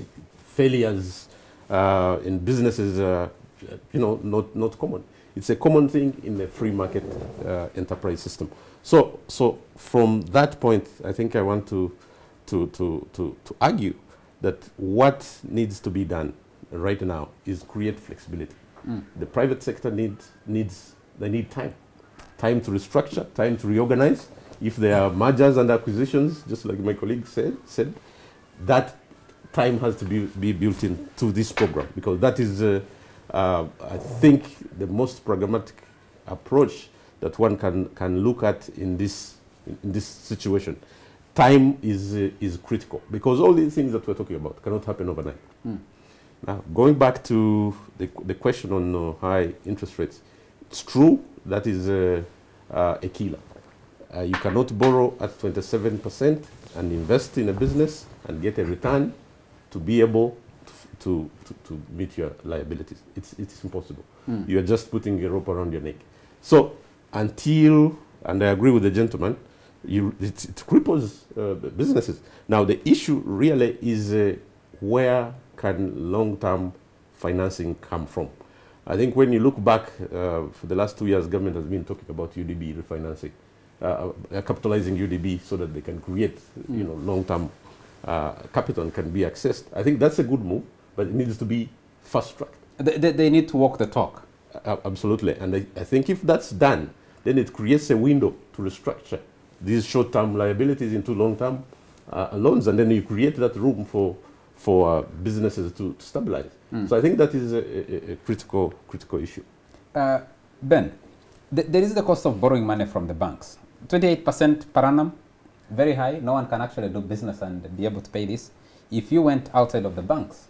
failures uh, in businesses are, you know, not, not common. It's a common thing in a free market uh, enterprise system. So, so from that point, I think I want to, to, to, to, to argue that what needs to be done right now is create flexibility. Mm. The private sector needs, needs, they need time. Time to restructure, time to reorganize. If there are mergers and acquisitions, just like my colleague said, said that time has to be, be built into this program, because that is, uh, uh, I think, the most pragmatic approach that one can, can look at in this, in this situation. Time is, uh, is critical, because all these things that we're talking about cannot happen overnight. Mm. Now, going back to the, the question on uh, high interest rates, it's true that is uh, uh, a killer. Uh, you cannot borrow at twenty-seven percent and invest in a business and get a return to be able to, to, to meet your liabilities. It's, it's impossible. Mm. You are just putting a rope around your neck. So until, and I agree with the gentleman, you, it, it cripples uh, businesses. Now the issue really is uh, where can long-term financing come from? I think when you look back uh, for the last two years, government has been talking about U D B refinancing, uh, uh, capitalizing U D B so that they can create, mm. you know, long-term uh, capital can be accessed. I think that's a good move, but it needs to be fast-tracked. They, they, they need to walk the talk. Uh, absolutely, and I, I think if that's done, then it creates a window to restructure these short-term liabilities into long-term uh, loans, and then you create that room for for uh, businesses to, to stabilize. Mm. So I think that is a, a, a critical critical issue. Uh, Ben, th there is the cost of borrowing money from the banks. twenty-eight percent per annum, very high. No one can actually do business and be able to pay this. If you went outside of the banks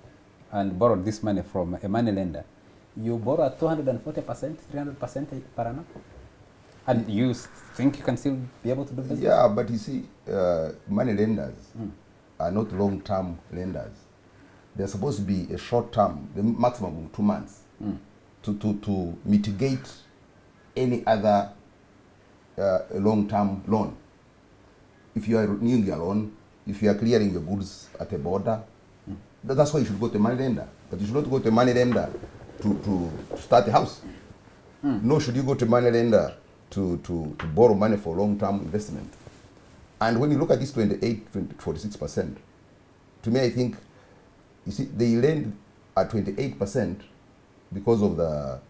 and borrowed this money from a money lender, you borrow at two hundred forty percent, three hundred percent per annum. And you think you can still be able to do business? Yeah, but you see, uh, money lenders mm. are not long-term lenders. They're supposed to be a short-term, the maximum of two months, mm. to, to, to mitigate any other uh, long-term loan. If you are renewing your loan, if you are clearing your goods at a border, mm. that's why you should go to a money lender. But you should not go to a money lender to, to, to start a house. Mm. Nor should you go to a money lender to, to, to borrow money for long-term investment. And when you look at this twenty-eight, forty-six percent, to me I think, you see, they lend at twenty-eight percent because of the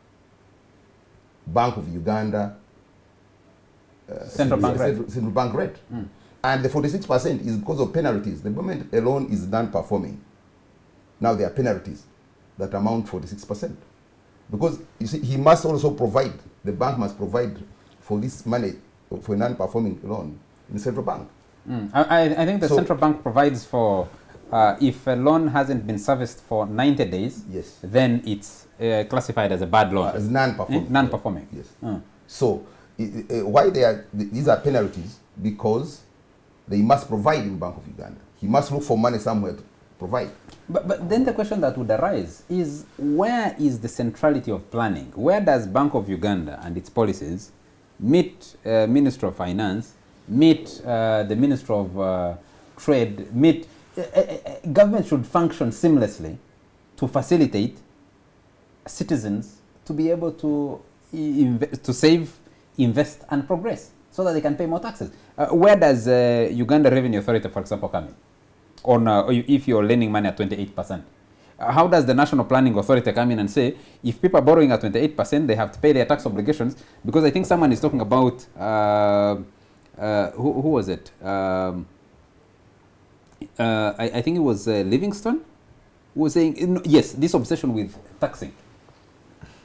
Bank of Uganda uh, central, bank rate. central bank rate. Mm. And the forty-six percent is because of penalties. The moment a loan is non-performing, now there are penalties that amount forty-six percent. Because you see, he must also provide, the bank must provide for this money, for a non-performing loan in the central bank. Mm. I, I think the so central bank provides for, uh, if a loan hasn't been serviced for ninety days, yes, then it's uh, classified as a bad loan. Uh, as non-performing. Eh? Non-performing. Yes. Mm. So uh, why they are, th these are penalties? Because they must provide in Bank of Uganda. He must look for money somewhere to provide. But, but then the question that would arise is, where is the centrality of planning? Where does Bank of Uganda and its policies meet uh, Minister of Finance, meet uh, the Minister of uh, Trade, meet... Uh, uh, government should function seamlessly to facilitate citizens to be able to, to save, invest and progress so that they can pay more taxes. Uh, where does uh, Uganda Revenue Authority, for example, come in? On, uh, if you're lending money at twenty-eight percent. Uh, how does the National Planning Authority come in and say, if people are borrowing at twenty-eight percent, they have to pay their tax obligations? Because I think someone is talking about, uh, uh, who, who was it? Um, uh, I, I think it was uh, Livingston, who was saying, yes, this obsession with taxing.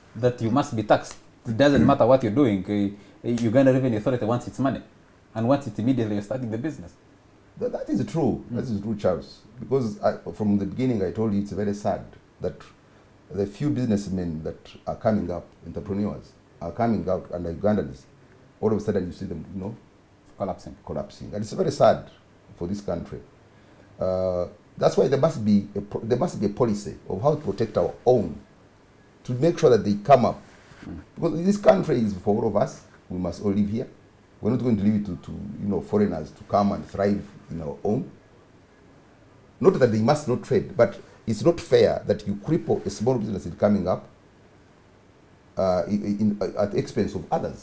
that you must be taxed. It doesn't matter what you're doing. Uh, Uganda Revenue Authority wants its money, and wants it immediately you're starting the business. That, that is true. Mm. That is true, Charles. Because I, from the beginning, I told you it's very sad that the few businessmen that are coming up, entrepreneurs, are coming out under Ugandans. All of a sudden, you see them, you know, collapsing. Collapsing, and it's very sad for this country. Uh, that's why there must be a pro there must be a policy of how to protect our own, to make sure that they come up. Mm. Because this country is for all of us. We must all live here. We're not going to leave it to, to you know foreigners to come and thrive in our own. Not that they must not trade, but it's not fair that you cripple a small business in coming up uh, in, in, uh, at the expense of others.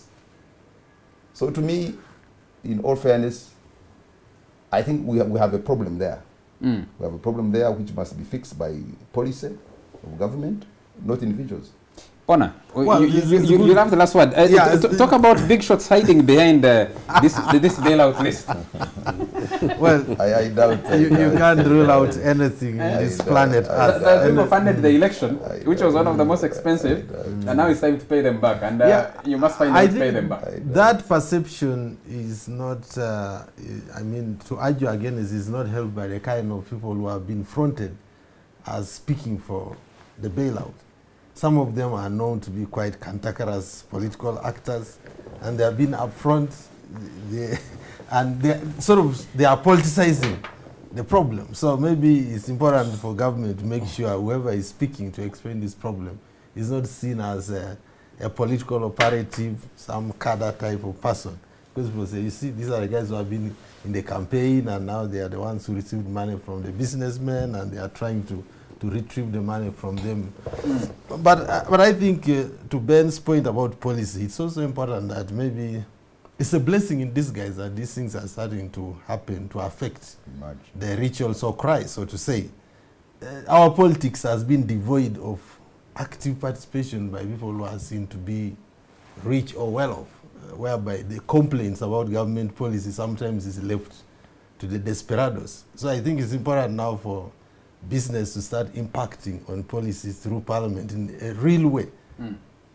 So to me, in all fairness, I think we have, we have a problem there. Mm. We have a problem there which must be fixed by policy of government, not individuals. Honor, well, you, you, you, you have the last word. Uh, yeah, talk about big shots hiding behind uh, this this bailout list. Well, I, I doubt uh, you, you can't rule out anything in this planet. Uh, the people funded the election, I which was one of the most expensive, and now it's time to pay them back, and uh, yeah, you must find out to pay them back. That perception is not, uh, I mean, to argue against is not helped by the kind of people who have been fronted as speaking for the bailout. Some of them are known to be quite cantankerous political actors, and they have been upfront, they, and they sort of they are politicizing the problem. So maybe it's important for government to make sure whoever is speaking to explain this problem is not seen as a, a political operative, some cadre type of person. Because people say, you see, these are the guys who have been in the campaign, and now they are the ones who received money from the businessmen, and they are trying to to retrieve the money from them. Mm. But, uh, but I think uh, to Ben's point about policy, it's also important that maybe it's a blessing in disguise that these things are starting to happen to affect Imagine. the rituals of Christ, so to say. Uh, our politics has been devoid of active participation by people who are seen to be rich or well off, uh, whereby the complaints about government policy sometimes is left to the desperados. So I think it's important now for business to start impacting on policies through parliament in a real way. Mm.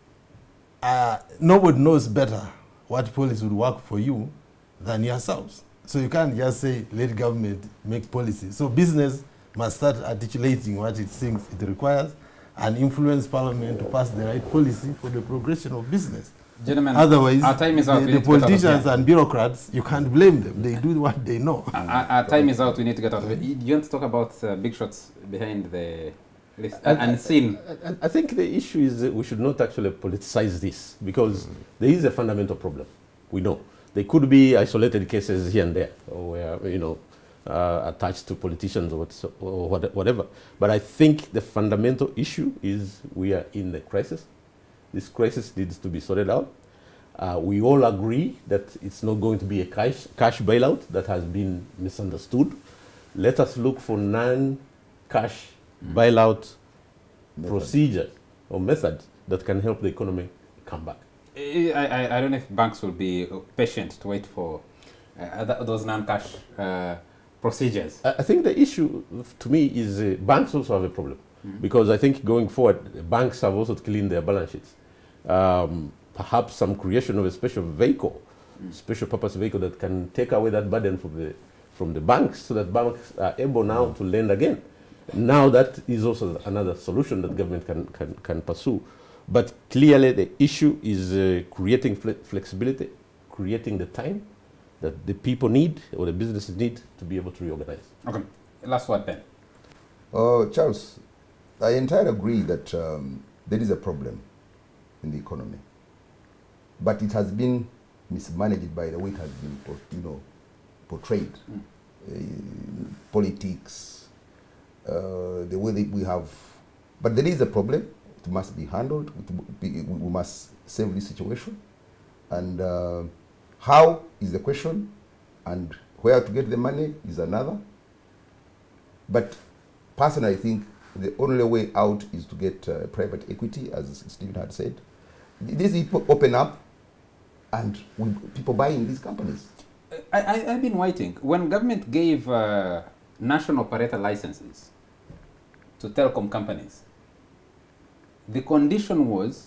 Uh, nobody knows better what policy would work for you than yourselves. So you can't just say, let government make policy. So business must start articulating what it thinks it requires and influence parliament to pass the right policy for the progression of business. Gentlemen, otherwise, our time is out. the, the politicians and bureaucrats, you can't blame them. They do what they know. Our, our time is out. We need to get out of it. You want to talk about uh, big shots behind the list and, and seen? I, I think the issue is that we should not actually politicize this, because mm. there is a fundamental problem. We know there could be isolated cases here and there, or where you know uh, attached to politicians or, or whatever. But I think the fundamental issue is we are in a crisis. This crisis needs to be sorted out. Uh, we all agree that it's not going to be a cash, cash bailout that has been misunderstood. Let us look for non-cash mm. bailout method. procedures or methods that can help the economy come back. I, I, I don't know if banks will be patient to wait for uh, th those non-cash uh, procedures. I, I think the issue to me is uh, banks also have a problem. Mm. Because I think going forward, banks have also cleaned their balance sheets. Um, perhaps some creation of a special vehicle, mm. special purpose vehicle that can take away that burden from the, from the banks, so that banks are able now mm. to lend again. Now that is also another solution that government can, can, can pursue. But clearly the issue is uh, creating fle flexibility, creating the time that the people need or the businesses need to be able to reorganize. Okay, last word, Ben. Uh, Charles, I entirely agree that um, there is a problem in the economy, but it has been mismanaged by the way it has been, you know, portrayed. Mm. Uh, politics, uh, the way that we have, but there is a problem. It must be handled. It be, we must save this situation, and uh, how is the question, and where to get the money is another. But personally, I think the only way out is to get uh, private equity, as Stephen had said. These people open up, and we, people buy in these companies. I, I, I've been waiting. When government gave uh, national operator licenses to telecom companies, the condition was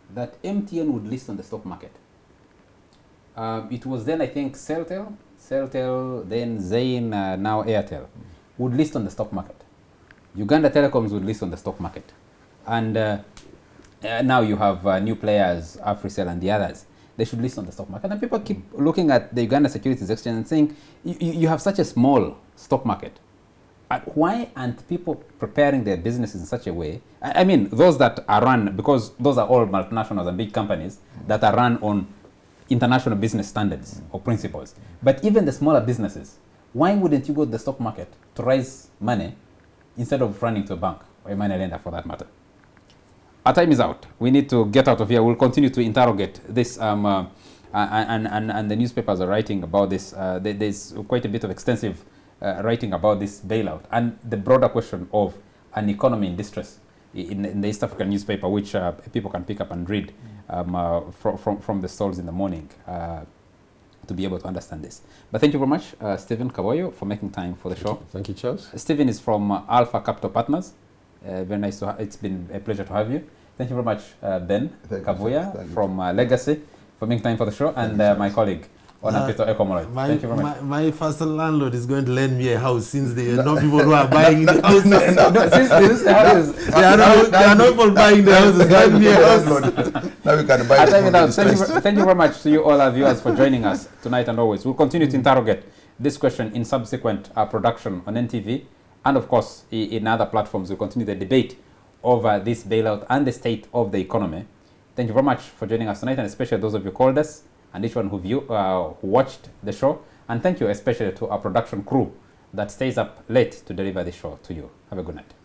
that M T N would list on the stock market. Um, it was then, I think, Celtel, Celtel, then Zain, uh, now Airtel, would list on the stock market. Uganda Telecoms would list on the stock market. And uh, uh, now you have uh, new players, Africell and the others. They should list on the stock market. And people keep looking at the Uganda Securities Exchange and saying, you, you have such a small stock market. Uh, why aren't people preparing their businesses in such a way? I, I mean, those that are run, because those are all multinationals and big companies mm. that are run on international business standards mm. or principles. But even the smaller businesses, why wouldn't you go to the stock market to raise money instead of running to a bank or a money lender for that matter? Our time is out. We need to get out of here. We'll continue to interrogate this, um, uh, and, and, and the newspapers are writing about this. Uh, there, there's quite a bit of extensive uh, writing about this bailout and the broader question of an economy in distress in, in the East African newspaper, which uh, people can pick up and read um, uh, from, from, from the stalls in the morning uh, to be able to understand this. But thank you very much, uh, Stephen Kaboyo, for making time for the show. Thank you, Charles. Stephen is from uh, Alpha Capital Partners. Uh, very nice to ha it's been a pleasure to have you. Thank you very much, uh, Ben Kabuya from uh, Legacy, for making time for the show, and uh, my colleague, Onapito uh, Ekomoloi. Thank you very much. My, my first landlord is going to lend me a house since there are no people who are buying the houses. No, no, no, since this the houses. There are no, there are no people buying the houses. Lend me a house. Now we can buy it. Without, thank, you, thank you very much to you all our viewers for joining us tonight and always. We'll continue to interrogate this question in subsequent uh, production on N T V, and of course in other platforms. We'll continue the debate over this bailout and the state of the economy. Thank you very much for joining us tonight, and especially those of you who called us and each one who, view, uh, who watched the show. And thank you especially to our production crew that stays up late to deliver this show to you. Have a good night.